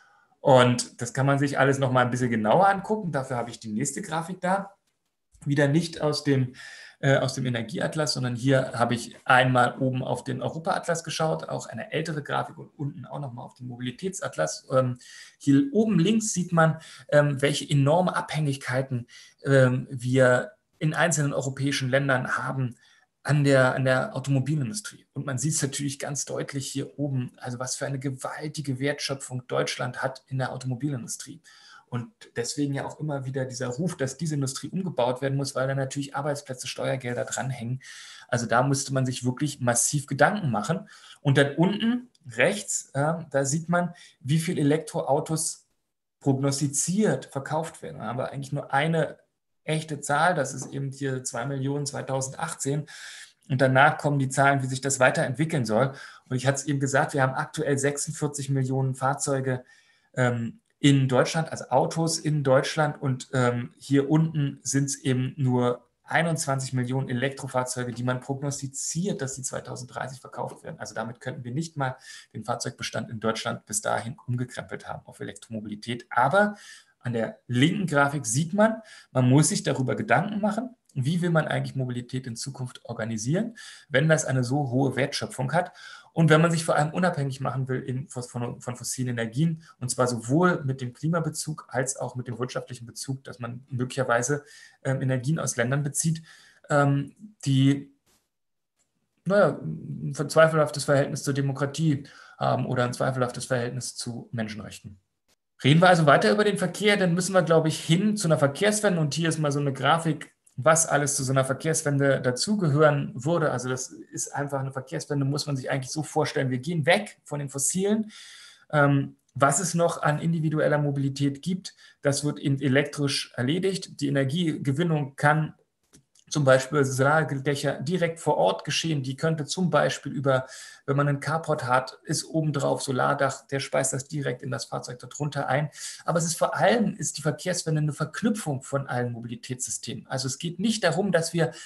Und das kann man sich alles noch mal ein bisschen genauer angucken. Dafür habe ich die nächste Grafik da. Wieder nicht aus dem, äh, aus dem Energieatlas, sondern hier habe ich einmal oben auf den Europaatlas geschaut, auch eine ältere Grafik und unten auch nochmal auf den Mobilitätsatlas. Ähm, hier oben links sieht man, ähm, welche enorme Abhängigkeiten ähm, wir in einzelnen europäischen Ländern haben an der, an der Automobilindustrie. Und man sieht es natürlich ganz deutlich hier oben, also was für eine gewaltige Wertschöpfung Deutschland hat in der Automobilindustrie. Und deswegen ja auch immer wieder dieser Ruf, dass diese Industrie umgebaut werden muss, weil da natürlich Arbeitsplätze, Steuergelder dranhängen. Also da musste man sich wirklich massiv Gedanken machen. Und dann unten rechts, äh, da sieht man, wie viele Elektroautos prognostiziert verkauft werden. Da haben wir eigentlich nur eine echte Zahl, das ist eben hier zwei Millionen zweitausendachtzehn. Und danach kommen die Zahlen, wie sich das weiterentwickeln soll. Und ich hatte es eben gesagt, wir haben aktuell sechsundvierzig Millionen Fahrzeuge ähm, in Deutschland, also Autos in Deutschland und ähm, hier unten sind es eben nur einundzwanzig Millionen Elektrofahrzeuge, die man prognostiziert, dass sie zweitausenddreißig verkauft werden. Also damit könnten wir nicht mal den Fahrzeugbestand in Deutschland bis dahin umgekrempelt haben auf Elektromobilität. Aber an der linken Grafik sieht man, man muss sich darüber Gedanken machen, wie will man eigentlich Mobilität in Zukunft organisieren, wenn das eine so hohe Wertschöpfung hat. Und wenn man sich vor allem unabhängig machen will in, von, von fossilen Energien, und zwar sowohl mit dem Klimabezug als auch mit dem wirtschaftlichen Bezug, dass man möglicherweise ähm, Energien aus Ländern bezieht, ähm, die naja, ein zweifelhaftes Verhältnis zur Demokratie haben oder ein zweifelhaftes Verhältnis zu Menschenrechten. Reden wir also weiter über den Verkehr, dann müssen wir, glaube ich, hin zu einer Verkehrswende. Und hier ist mal so eine Grafik, was alles zu so einer Verkehrswende dazugehören würde. Also das ist einfach eine Verkehrswende, muss man sich eigentlich so vorstellen. Wir gehen weg von den Fossilen. Ähm, was es noch an individueller Mobilität gibt, das wird elektrisch erledigt. Die Energiegewinnung kann zum Beispiel Solardächer direkt vor Ort geschehen. Die könnte zum Beispiel über, wenn man einen Carport hat, ist obendrauf Solardach, der speist das direkt in das Fahrzeug darunter ein. Aber es ist vor allem, ist die Verkehrswende eine Verknüpfung von allen Mobilitätssystemen. Also es geht nicht darum, dass wir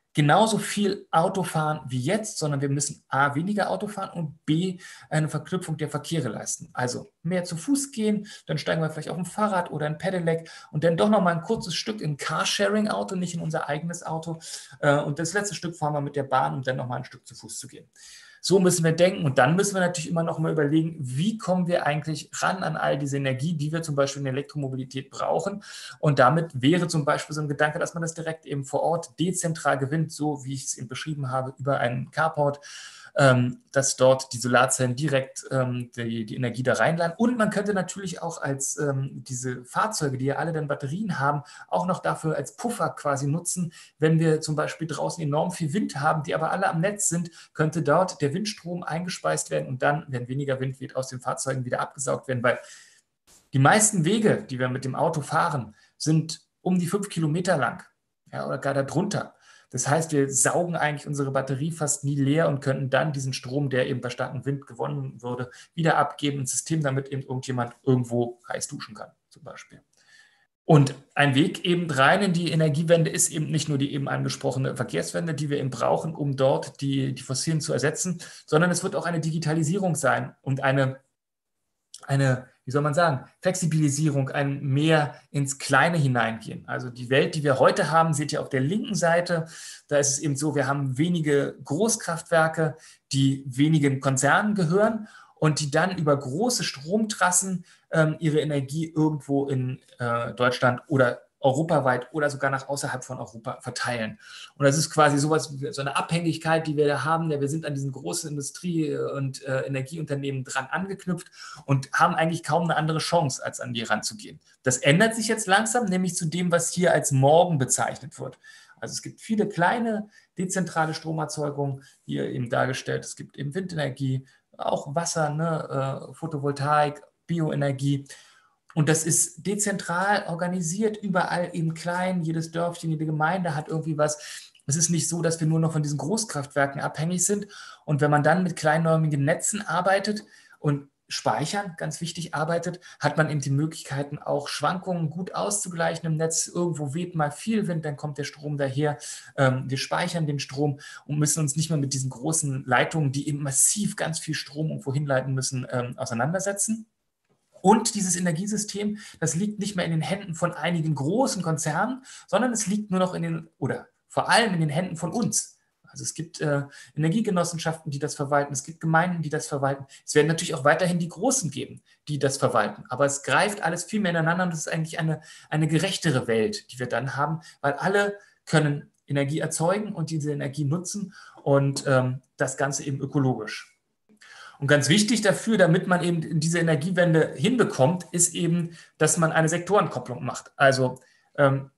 genauso viel Auto fahren wie jetzt, sondern wir müssen A, weniger Auto fahren und B, eine Verknüpfung der Verkehre leisten. Also mehr zu Fuß gehen, dann steigen wir vielleicht auf ein Fahrrad oder ein Pedelec und dann doch noch mal ein kurzes Stück in Carsharing-Auto, nicht in unser eigenes Auto. Und das letzte Stück fahren wir mit der Bahn, um dann noch mal ein Stück zu Fuß zu gehen. So müssen wir denken und dann müssen wir natürlich immer noch mal überlegen, wie kommen wir eigentlich ran an all diese Energie, die wir zum Beispiel in der Elektromobilität brauchen. Und damit wäre zum Beispiel so ein Gedanke, dass man das direkt eben vor Ort dezentral gewinnt, so wie ich es eben beschrieben habe, über einen Carport, ähm, dass dort die Solarzellen direkt ähm, die, die Energie da reinladen. Und man könnte natürlich auch als ähm, diese Fahrzeuge, die ja alle dann Batterien haben, auch noch dafür als Puffer quasi nutzen. Wenn wir zum Beispiel draußen enorm viel Wind haben, die aber alle am Netz sind, könnte dort der Windstrom eingespeist werden und dann, wenn weniger Wind weht, aus den Fahrzeugen wieder abgesaugt werden, weil die meisten Wege, die wir mit dem Auto fahren, sind um die fünf Kilometer lang, ja, oder gar darunter. Das heißt, wir saugen eigentlich unsere Batterie fast nie leer und könnten dann diesen Strom, der eben bei starkem Wind gewonnen würde, wieder abgeben ins System, damit eben irgendjemand irgendwo heiß duschen kann, zum Beispiel. Und ein Weg eben rein in die Energiewende ist eben nicht nur die eben angesprochene Verkehrswende, die wir eben brauchen, um dort die, die Fossilen zu ersetzen, sondern es wird auch eine Digitalisierung sein und eine eine, wie soll man sagen, Flexibilisierung, ein mehr ins Kleine hineingehen. Also die Welt, die wir heute haben, seht ihr auf der linken Seite, da ist es eben so, wir haben wenige Großkraftwerke, die wenigen Konzernen gehören und die dann über große Stromtrassen ähm, ihre Energie irgendwo in äh, Deutschland oder europaweit oder sogar nach außerhalb von Europa verteilen. Und das ist quasi sowas, so eine Abhängigkeit, die wir da haben. Ja, wir sind an diesen großen Industrie- und äh, Energieunternehmen dran angeknüpft und haben eigentlich kaum eine andere Chance, als an die ranzugehen. Das ändert sich jetzt langsam, nämlich zu dem, was hier als Morgen bezeichnet wird. Also es gibt viele kleine dezentrale Stromerzeugungen, hier eben dargestellt. Es gibt eben Windenergie, auch Wasser, ne, äh, Photovoltaik, Bioenergie. Und das ist dezentral organisiert, überall im Kleinen, jedes Dörfchen, jede Gemeinde hat irgendwie was. Es ist nicht so, dass wir nur noch von diesen Großkraftwerken abhängig sind. Und wenn man dann mit kleinräumigen Netzen arbeitet und Speichern, ganz wichtig, arbeitet, hat man eben die Möglichkeiten, auch Schwankungen gut auszugleichen im Netz. Irgendwo weht mal viel Wind, dann kommt der Strom daher. Ähm, wir speichern den Strom und müssen uns nicht mehr mit diesen großen Leitungen, die eben massiv ganz viel Strom irgendwo hinleiten müssen, ähm, auseinandersetzen. Und dieses Energiesystem, das liegt nicht mehr in den Händen von einigen großen Konzernen, sondern es liegt nur noch in den, oder vor allem in den Händen von uns. Also es gibt äh, Energiegenossenschaften, die das verwalten, es gibt Gemeinden, die das verwalten. Es werden natürlich auch weiterhin die Großen geben, die das verwalten. Aber es greift alles viel mehr ineinander und es ist eigentlich eine, eine gerechtere Welt, die wir dann haben, weil alle können Energie erzeugen und diese Energie nutzen und ähm, das Ganze eben ökologisch. Und ganz wichtig dafür, damit man eben diese Energiewende hinbekommt, ist eben, dass man eine Sektorenkopplung macht. Also ähm,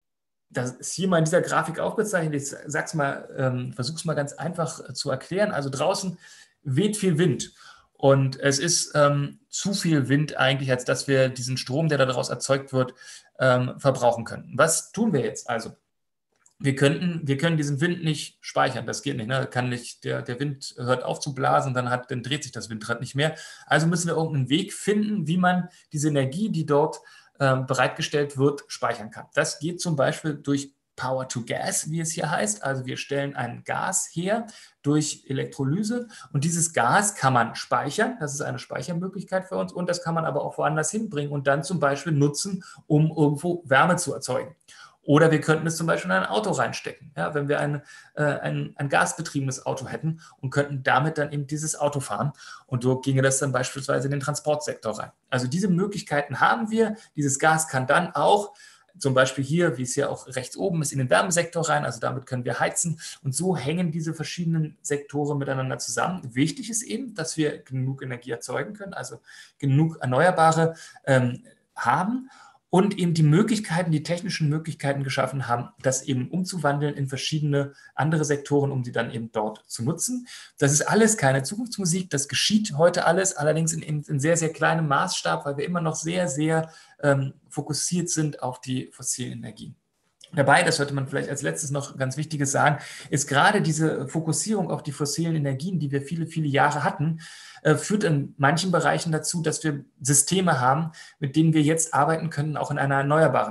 das ist hier mal in dieser Grafik aufgezeichnet. Ich sag's mal, ähm, versuche es mal ganz einfach zu erklären. Also draußen weht viel Wind und es ist ähm, zu viel Wind eigentlich, als dass wir diesen Strom, der daraus erzeugt wird, ähm, verbrauchen können. Was tun wir jetzt also? Wir könnten, wir können diesen Wind nicht speichern, das geht nicht. Ne? Kann nicht der, der Wind hört auf zu blasen, dann, hat, dann dreht sich das Windrad nicht mehr. Also müssen wir irgendeinen Weg finden, wie man diese Energie, die dort äh, bereitgestellt wird, speichern kann. Das geht zum Beispiel durch Power to Gas, wie es hier heißt. Also wir stellen ein Gas her durch Elektrolyse und dieses Gas kann man speichern. Das ist eine Speichermöglichkeit für uns und das kann man aber auch woanders hinbringen und dann zum Beispiel nutzen, um irgendwo Wärme zu erzeugen. Oder wir könnten es zum Beispiel in ein Auto reinstecken, ja, wenn wir ein, äh, ein, ein gasbetriebenes Auto hätten und könnten damit dann eben dieses Auto fahren. Und so ginge das dann beispielsweise in den Transportsektor rein. Also diese Möglichkeiten haben wir. Dieses Gas kann dann auch, zum Beispiel hier, wie es hier auch rechts oben ist, in den Wärmesektor rein. Also damit können wir heizen. Und so hängen diese verschiedenen Sektoren miteinander zusammen. Wichtig ist eben, dass wir genug Energie erzeugen können, also genug Erneuerbare ähm, haben. Und eben die Möglichkeiten, die technischen Möglichkeiten geschaffen haben, das eben umzuwandeln in verschiedene andere Sektoren, um sie dann eben dort zu nutzen. Das ist alles keine Zukunftsmusik, das geschieht heute alles, allerdings in, in sehr, sehr kleinem Maßstab, weil wir immer noch sehr, sehr ähm, fokussiert sind auf die fossilen Energien. Dabei, das sollte man vielleicht als letztes noch ganz Wichtiges sagen, ist gerade diese Fokussierung auf die fossilen Energien, die wir viele, viele Jahre hatten, äh, führt in manchen Bereichen dazu, dass wir Systeme haben, mit denen wir jetzt arbeiten können, auch in einer erneuerbaren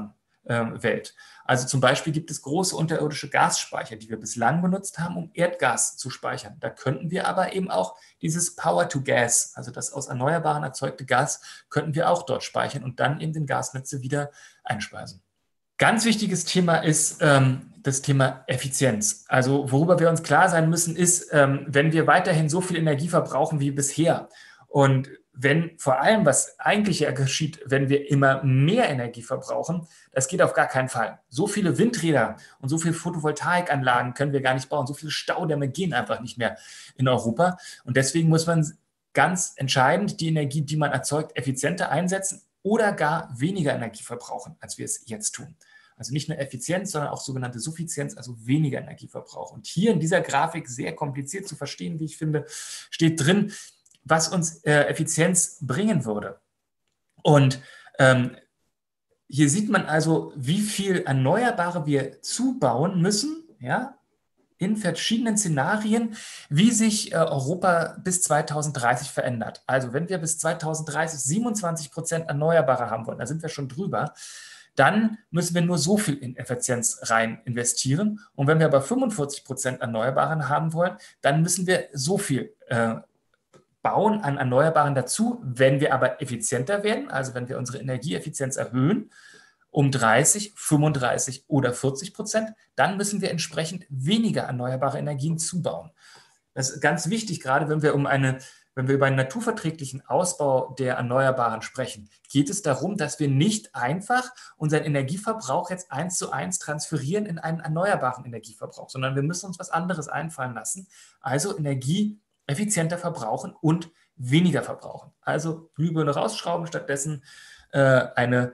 äh, Welt. Also zum Beispiel gibt es große unterirdische Gasspeicher, die wir bislang benutzt haben, um Erdgas zu speichern. Da könnten wir aber eben auch dieses Power to Gas, also das aus Erneuerbaren erzeugte Gas, könnten wir auch dort speichern und dann in den Gasnetze wieder einspeisen. Ganz wichtiges Thema ist ähm, das Thema Effizienz. Also worüber wir uns klar sein müssen, ist, ähm, wenn wir weiterhin so viel Energie verbrauchen wie bisher und wenn vor allem, was eigentlich ja geschieht, wenn wir immer mehr Energie verbrauchen, das geht auf gar keinen Fall. So viele Windräder und so viele Photovoltaikanlagen können wir gar nicht bauen. So viele Staudämme gehen einfach nicht mehr in Europa. Und deswegen muss man ganz entscheidend die Energie, die man erzeugt, effizienter einsetzen oder gar weniger Energie verbrauchen, als wir es jetzt tun. Also nicht nur Effizienz, sondern auch sogenannte Suffizienz, also weniger Energieverbrauch. Und hier in dieser Grafik, sehr kompliziert zu verstehen, wie ich finde, steht drin, was uns äh, Effizienz bringen würde. Und ähm, hier sieht man also, wie viel Erneuerbare wir zubauen müssen, ja, in verschiedenen Szenarien, wie sich äh, Europa bis zweitausenddreißig verändert. Also wenn wir bis zweitausenddreißig siebenundzwanzig Prozent Erneuerbare haben wollen, da sind wir schon drüber, dann müssen wir nur so viel in Effizienz rein investieren. Und wenn wir aber fünfundvierzig Prozent Erneuerbaren haben wollen, dann müssen wir so viel äh, bauen an Erneuerbaren dazu. Wenn wir aber effizienter werden, also wenn wir unsere Energieeffizienz erhöhen, um dreißig, fünfunddreißig oder vierzig Prozent, dann müssen wir entsprechend weniger erneuerbare Energien zubauen. Das ist ganz wichtig, gerade wenn wir um eine, wenn wir über einen naturverträglichen Ausbau der Erneuerbaren sprechen, geht es darum, dass wir nicht einfach unseren Energieverbrauch jetzt eins zu eins transferieren in einen erneuerbaren Energieverbrauch, sondern wir müssen uns was anderes einfallen lassen, also Energie effizienter verbrauchen und weniger verbrauchen. Also Glühbirne rausschrauben, stattdessen äh, eine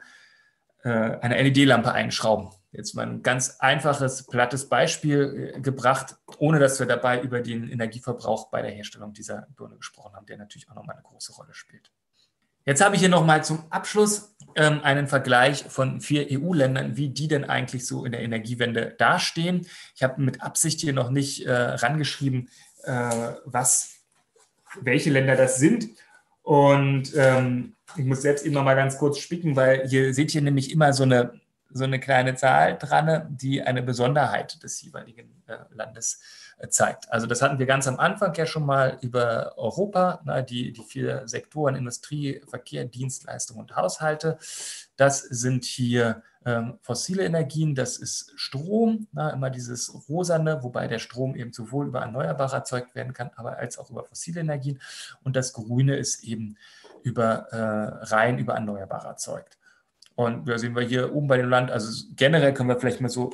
eine L E D-Lampe einschrauben. Jetzt mal ein ganz einfaches, plattes Beispiel äh, gebracht, ohne dass wir dabei über den Energieverbrauch bei der Herstellung dieser Birne gesprochen haben, der natürlich auch nochmal eine große Rolle spielt. Jetzt habe ich hier nochmal zum Abschluss ähm, einen Vergleich von vier E U-Ländern, wie die denn eigentlich so in der Energiewende dastehen. Ich habe mit Absicht hier noch nicht äh, rangeschrieben, äh, was, welche Länder das sind. Und ähm, ich muss selbst eben noch mal ganz kurz spicken, weil ihr seht hier nämlich immer so eine, so eine kleine Zahl dran, die eine Besonderheit des jeweiligen äh, Landes äh, zeigt. Also das hatten wir ganz am Anfang ja schon mal über Europa, na, die, die vier Sektoren Industrie, Verkehr, Dienstleistungen und Haushalte. Das sind hier ähm, fossile Energien, das ist Strom, na, immer dieses Rosane, wobei der Strom eben sowohl über Erneuerbare erzeugt werden kann, aber als auch über fossile Energien. Und das Grüne ist eben über, äh, rein über Erneuerbare erzeugt. Und da sehen wir hier oben bei dem Land, also generell können wir vielleicht mal so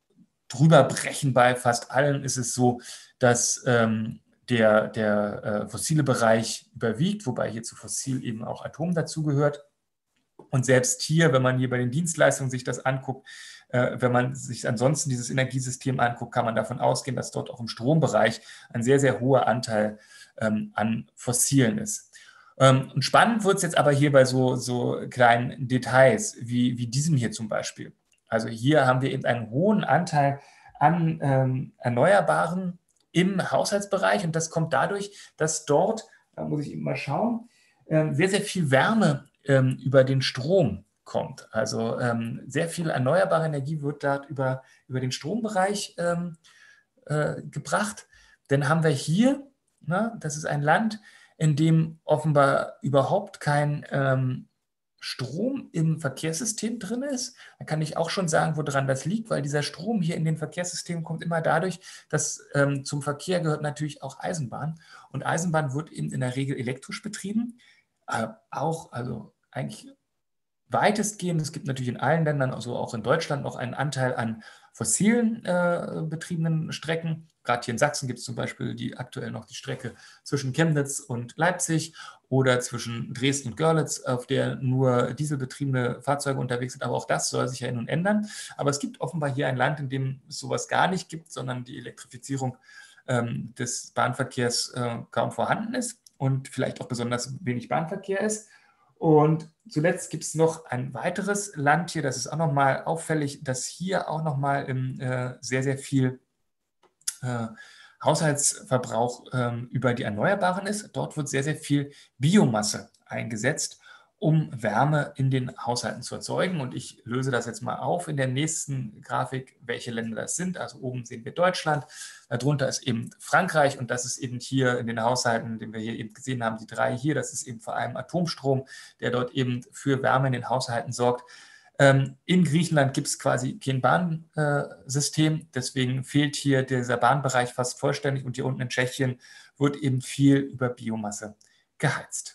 drüber brechen, bei fast allen ist es so, dass ähm, der, der äh, fossile Bereich überwiegt, wobei hier zu fossil eben auch Atom dazugehört. Und selbst hier, wenn man hier bei den Dienstleistungen sich das anguckt, äh, wenn man sich ansonsten dieses Energiesystem anguckt, kann man davon ausgehen, dass dort auch im Strombereich ein sehr, sehr hoher Anteil ähm, an Fossilen ist. Ähm, und spannend wird es jetzt aber hier bei so, so kleinen Details, wie, wie diesem hier zum Beispiel. Also hier haben wir eben einen hohen Anteil an ähm, Erneuerbaren im Haushaltsbereich und das kommt dadurch, dass dort, da muss ich eben mal schauen, äh, sehr, sehr viel Wärme ähm, über den Strom kommt. Also ähm, sehr viel erneuerbare Energie wird dort über, über den Strombereich ähm, äh, gebracht. Dann haben wir hier, na, das ist ein Land, in dem offenbar überhaupt kein ähm, Strom im Verkehrssystem drin ist. Da kann ich auch schon sagen, woran das liegt, weil dieser Strom hier in den Verkehrssystemen kommt immer dadurch, dass ähm, zum Verkehr gehört natürlich auch Eisenbahn. Und Eisenbahn wird eben in der Regel elektrisch betrieben. Äh, auch, also eigentlich weitestgehend, es gibt natürlich in allen Ländern, also auch in Deutschland, noch einen Anteil an fossilen äh, betriebenen Strecken. Gerade hier in Sachsen gibt es zum Beispiel die, aktuell noch die Strecke zwischen Chemnitz und Leipzig oder zwischen Dresden und Görlitz, auf der nur dieselbetriebene Fahrzeuge unterwegs sind. Aber auch das soll sich ja nun ändern. Aber es gibt offenbar hier ein Land, in dem es sowas gar nicht gibt, sondern die Elektrifizierung ähm, des Bahnverkehrs äh, kaum vorhanden ist und vielleicht auch besonders wenig Bahnverkehr ist. Und zuletzt gibt es noch ein weiteres Land hier, das ist auch nochmal auffällig, dass hier auch nochmal äh, sehr, sehr viel äh, Haushaltsverbrauch äh, über die Erneuerbaren ist. Dort wird sehr, sehr viel Biomasse eingesetzt. um Wärme in den Haushalten zu erzeugen. Und ich löse das jetzt mal auf in der nächsten Grafik, welche Länder das sind. Also oben sehen wir Deutschland, darunter ist eben Frankreich und das ist eben hier in den Haushalten, den wir hier eben gesehen haben, die drei hier, das ist eben vor allem Atomstrom, der dort eben für Wärme in den Haushalten sorgt. Ähm, in Griechenland gibt es quasi kein Bahnsystem, deswegen fehlt hier dieser Bahnbereich fast vollständig und hier unten in Tschechien wird eben viel über Biomasse geheizt.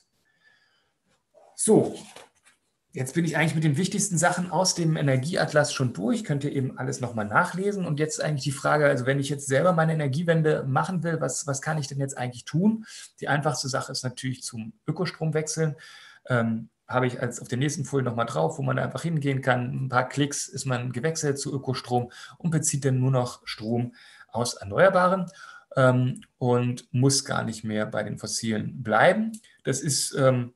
So, jetzt bin ich eigentlich mit den wichtigsten Sachen aus dem Energieatlas schon durch. Könnt ihr eben alles nochmal nachlesen. Und jetzt eigentlich die Frage, also wenn ich jetzt selber meine Energiewende machen will, was, was kann ich denn jetzt eigentlich tun? Die einfachste Sache ist natürlich zum Ökostrom wechseln. Ähm, habe ich als auf der nächsten Folie nochmal drauf, wo man einfach hingehen kann. Ein paar Klicks ist man gewechselt zu Ökostrom und bezieht dann nur noch Strom aus Erneuerbaren ähm, und muss gar nicht mehr bei den Fossilen bleiben. Das ist... Ähm,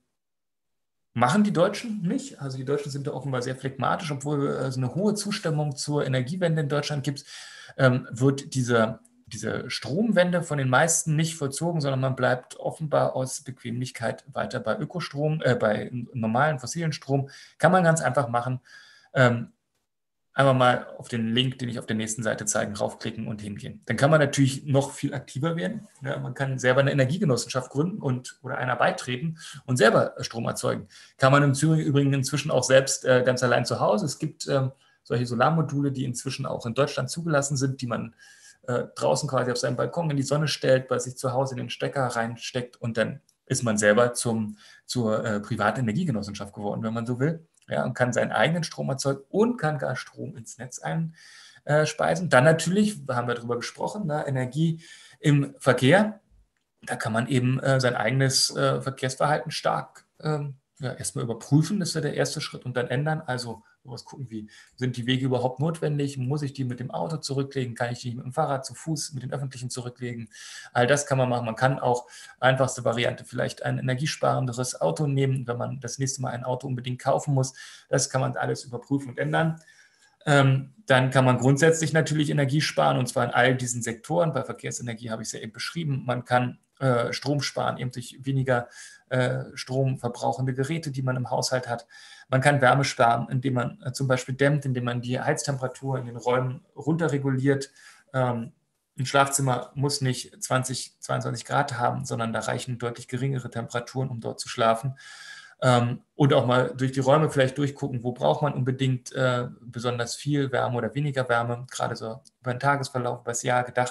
Machen die Deutschen nicht. Also die Deutschen sind da offenbar sehr phlegmatisch, obwohl es eine hohe Zustimmung zur Energiewende in Deutschland gibt, ähm, wird diese, diese Stromwende von den meisten nicht vollzogen, sondern man bleibt offenbar aus Bequemlichkeit weiter bei Ökostrom, äh, bei normalen fossilen Strom. Kann man ganz einfach machen. Ähm, Einfach mal auf den Link, den ich auf der nächsten Seite zeige, raufklicken und hingehen. Dann kann man natürlich noch viel aktiver werden. Ja, man kann selber eine Energiegenossenschaft gründen und oder einer beitreten und selber Strom erzeugen. Kann man im Zürich übrigens inzwischen auch selbst äh, ganz allein zu Hause. Es gibt ähm, solche Solarmodule, die inzwischen auch in Deutschland zugelassen sind, die man äh, draußen quasi auf seinem Balkon in die Sonne stellt, bei sich zu Hause in den Stecker reinsteckt und dann ist man selber zum, zur äh, privaten Energiegenossenschaft geworden, wenn man so will. Ja, und kann seinen eigenen Strom erzeugen und kann gar Strom ins Netz einspeisen. Dann natürlich, haben wir darüber gesprochen, ne, Energie im Verkehr. Da kann man eben äh, sein eigenes äh, Verkehrsverhalten stark ähm, ja, erstmal überprüfen, das ist ja der erste Schritt, und dann ändern. Also sowas gucken wie, sind die Wege überhaupt notwendig? Muss ich die mit dem Auto zurücklegen? Kann ich die mit dem Fahrrad, zu Fuß, mit den Öffentlichen zurücklegen? All das kann man machen. Man kann auch, einfachste Variante, vielleicht ein energiesparenderes Auto nehmen, wenn man das nächste Mal ein Auto unbedingt kaufen muss. Das kann man alles überprüfen und ändern. Ähm, dann kann man grundsätzlich natürlich Energie sparen, und zwar in all diesen Sektoren. Bei Verkehrsenergie habe ich es ja eben beschrieben. Man kann äh, Strom sparen, eben durch weniger äh, stromverbrauchende Geräte, die man im Haushalt hat. Man kann Wärme sparen, indem man äh, zum Beispiel dämmt, indem man die Heiztemperatur in den Räumen runterreguliert. Ähm, ein Schlafzimmer muss nicht zwanzig, zweiundzwanzig Grad haben, sondern da reichen deutlich geringere Temperaturen, um dort zu schlafen. Ähm, und auch mal durch die Räume vielleicht durchgucken, wo braucht man unbedingt äh, besonders viel Wärme oder weniger Wärme, gerade so über den Tagesverlauf, über das Jahr gedacht.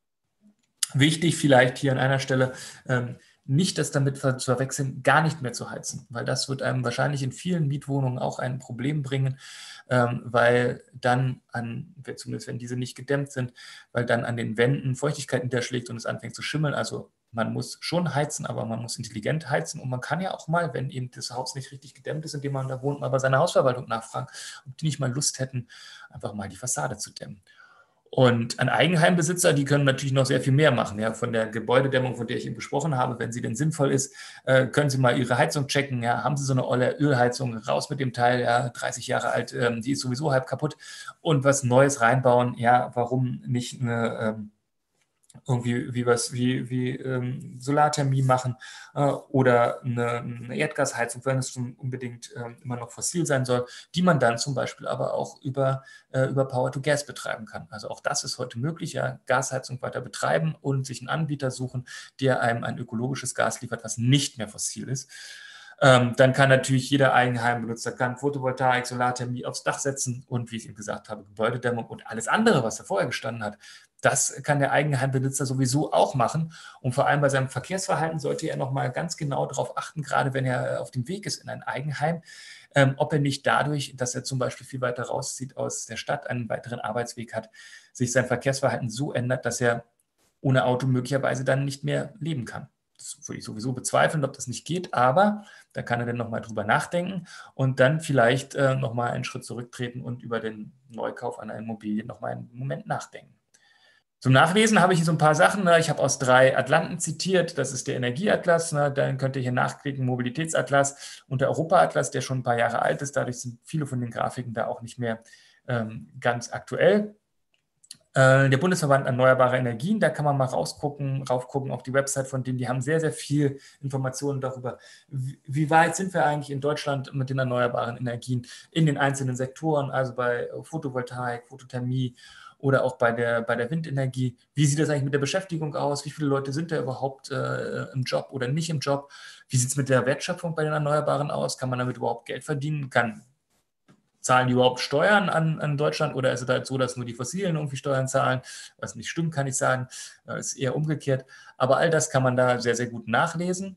Wichtig vielleicht hier an einer Stelle, ähm, nicht das damit zu verwechseln, gar nicht mehr zu heizen, weil das wird einem wahrscheinlich in vielen Mietwohnungen auch ein Problem bringen, ähm, weil dann, an, zumindest wenn diese nicht gedämmt sind, weil dann an den Wänden Feuchtigkeit niederschlägt und es anfängt zu schimmeln. Also man muss schon heizen, aber man muss intelligent heizen, und man kann ja auch mal, wenn eben das Haus nicht richtig gedämmt ist, in dem man da wohnt, mal bei seiner Hausverwaltung nachfragen, ob die nicht mal Lust hätten, einfach mal die Fassade zu dämmen. Und an Eigenheimbesitzer, die können natürlich noch sehr viel mehr machen. Ja, von der Gebäudedämmung, von der ich eben gesprochen habe, wenn sie denn sinnvoll ist, äh, können Sie mal Ihre Heizung checken. Ja, haben Sie so eine olle Ölheizung, raus mit dem Teil, ja, dreißig Jahre alt, ähm, die ist sowieso halb kaputt, und was Neues reinbauen. Ja, warum nicht eine ähm, irgendwie wie was wie, wie ähm, Solarthermie machen äh, oder eine, eine Erdgasheizung, wenn es schon unbedingt äh, immer noch fossil sein soll, die man dann zum Beispiel aber auch über, äh, über Power to Gas betreiben kann. Also auch das ist heute möglich, ja, Gasheizung weiter betreiben und sich einen Anbieter suchen, der einem ein ökologisches Gas liefert, was nicht mehr fossil ist. Ähm, dann kann natürlich jeder Eigenheimbenutzer kann Photovoltaik, Solarthermie aufs Dach setzen und, wie ich eben gesagt habe, Gebäudedämmung und alles andere, was da vorher gestanden hat. Das kann der Eigenheimbesitzer sowieso auch machen. Und vor allem bei seinem Verkehrsverhalten sollte er nochmal ganz genau darauf achten, gerade wenn er auf dem Weg ist in ein Eigenheim, ähm, ob er nicht dadurch, dass er zum Beispiel viel weiter rauszieht aus der Stadt, einen weiteren Arbeitsweg hat, sich sein Verkehrsverhalten so ändert, dass er ohne Auto möglicherweise dann nicht mehr leben kann. Das würde ich sowieso bezweifeln, ob das nicht geht, aber da kann er dann nochmal drüber nachdenken und dann vielleicht äh, nochmal einen Schritt zurücktreten und über den Neukauf einer Immobilie nochmal einen Moment nachdenken. Zum Nachlesen habe ich hier so ein paar Sachen. Ne? Ich habe aus drei Atlanten zitiert. Das ist der Energieatlas. Ne? Dann könnt ihr hier nachklicken, Mobilitätsatlas und der Europaatlas, der schon ein paar Jahre alt ist. Dadurch sind viele von den Grafiken da auch nicht mehr ähm, ganz aktuell. Äh, der Bundesverband Erneuerbare Energien, da kann man mal rausgucken, raufgucken auf die Website von denen. Die haben sehr, sehr viel Informationen darüber, wie, wie weit sind wir eigentlich in Deutschland mit den erneuerbaren Energien in den einzelnen Sektoren, also bei Photovoltaik, Photothermie oder auch bei der, bei der Windenergie. Wie sieht das eigentlich mit der Beschäftigung aus? Wie viele Leute sind da überhaupt äh, im Job oder nicht im Job? Wie sieht es mit der Wertschöpfung bei den Erneuerbaren aus? Kann man damit überhaupt Geld verdienen? Kann Zahlen die überhaupt Steuern an, an Deutschland oder ist es halt so, dass nur die Fossilen irgendwie Steuern zahlen? Was nicht stimmt, kann ich sagen. Das ist eher umgekehrt. Aber all das kann man da sehr, sehr gut nachlesen.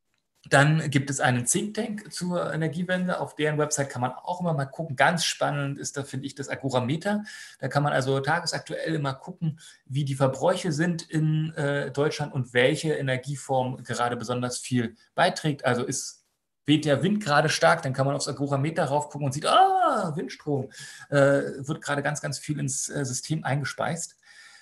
Dann gibt es einen Think Tank zur Energiewende. Auf deren Website kann man auch immer mal gucken. Ganz spannend ist da, finde ich, das Agora-Meter. Da kann man also tagesaktuell immer gucken, wie die Verbräuche sind in äh, Deutschland und welche Energieform gerade besonders viel beiträgt. Also ist weht der Wind gerade stark, dann kann man aufs Agora-Meter raufgucken und sieht, ah, Windstrom, äh, wird gerade ganz, ganz viel ins äh, System eingespeist.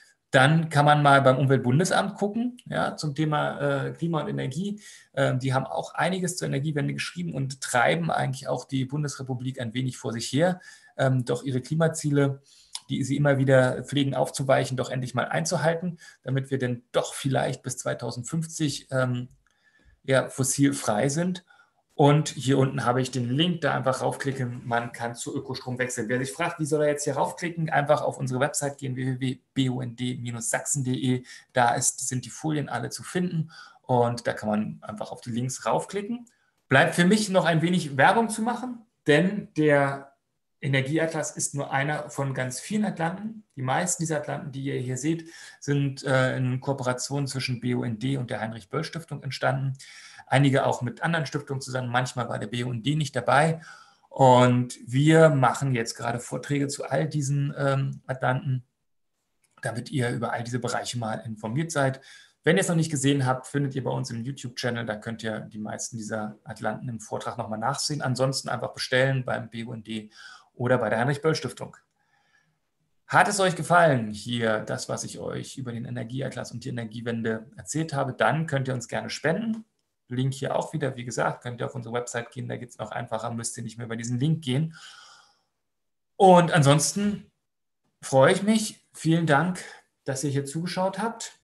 Dann kann man mal beim Umweltbundesamt gucken, ja, zum Thema äh, Klima und Energie. Ähm, die haben auch einiges zur Energiewende geschrieben und treiben eigentlich auch die Bundesrepublik ein wenig vor sich her, ähm, doch ihre Klimaziele, die sie immer wieder pflegen aufzuweichen, doch endlich mal einzuhalten, damit wir denn doch vielleicht bis zweitausendfünfzig ähm, ja, fossilfrei sind. Und hier unten habe ich den Link, da einfach raufklicken, man kann zu Ökostrom wechseln. Wer sich fragt, wie soll er jetzt hier raufklicken, einfach auf unsere Website gehen, w w w punkt b u n d Bindestrich sachsen punkt d e. Da ist, sind die Folien alle zu finden und da kann man einfach auf die Links raufklicken. Bleibt für mich noch ein wenig Werbung zu machen, denn der Energieatlas ist nur einer von ganz vielen Atlanten. Die meisten dieser Atlanten, die ihr hier seht, sind äh, in Kooperation zwischen B U N D und der Heinrich-Böll-Stiftung entstanden. Einige auch mit anderen Stiftungen zusammen. Manchmal war der B U N D nicht dabei. Und wir machen jetzt gerade Vorträge zu all diesen ähm, Atlanten, damit ihr über all diese Bereiche mal informiert seid. Wenn ihr es noch nicht gesehen habt, findet ihr bei uns im YouTube-Channel, da könnt ihr die meisten dieser Atlanten im Vortrag nochmal nachsehen. Ansonsten einfach bestellen beim B U N D oder bei der Heinrich-Böll-Stiftung. Hat es euch gefallen, hier das, was ich euch über den Energieatlas und die Energiewende erzählt habe, dann könnt ihr uns gerne spenden. Link hier auch wieder, wie gesagt, könnt ihr auf unsere Website gehen, da geht es noch einfacher, müsst ihr nicht mehr über diesen Link gehen. Und ansonsten freue ich mich. Vielen Dank, dass ihr hier zugeschaut habt.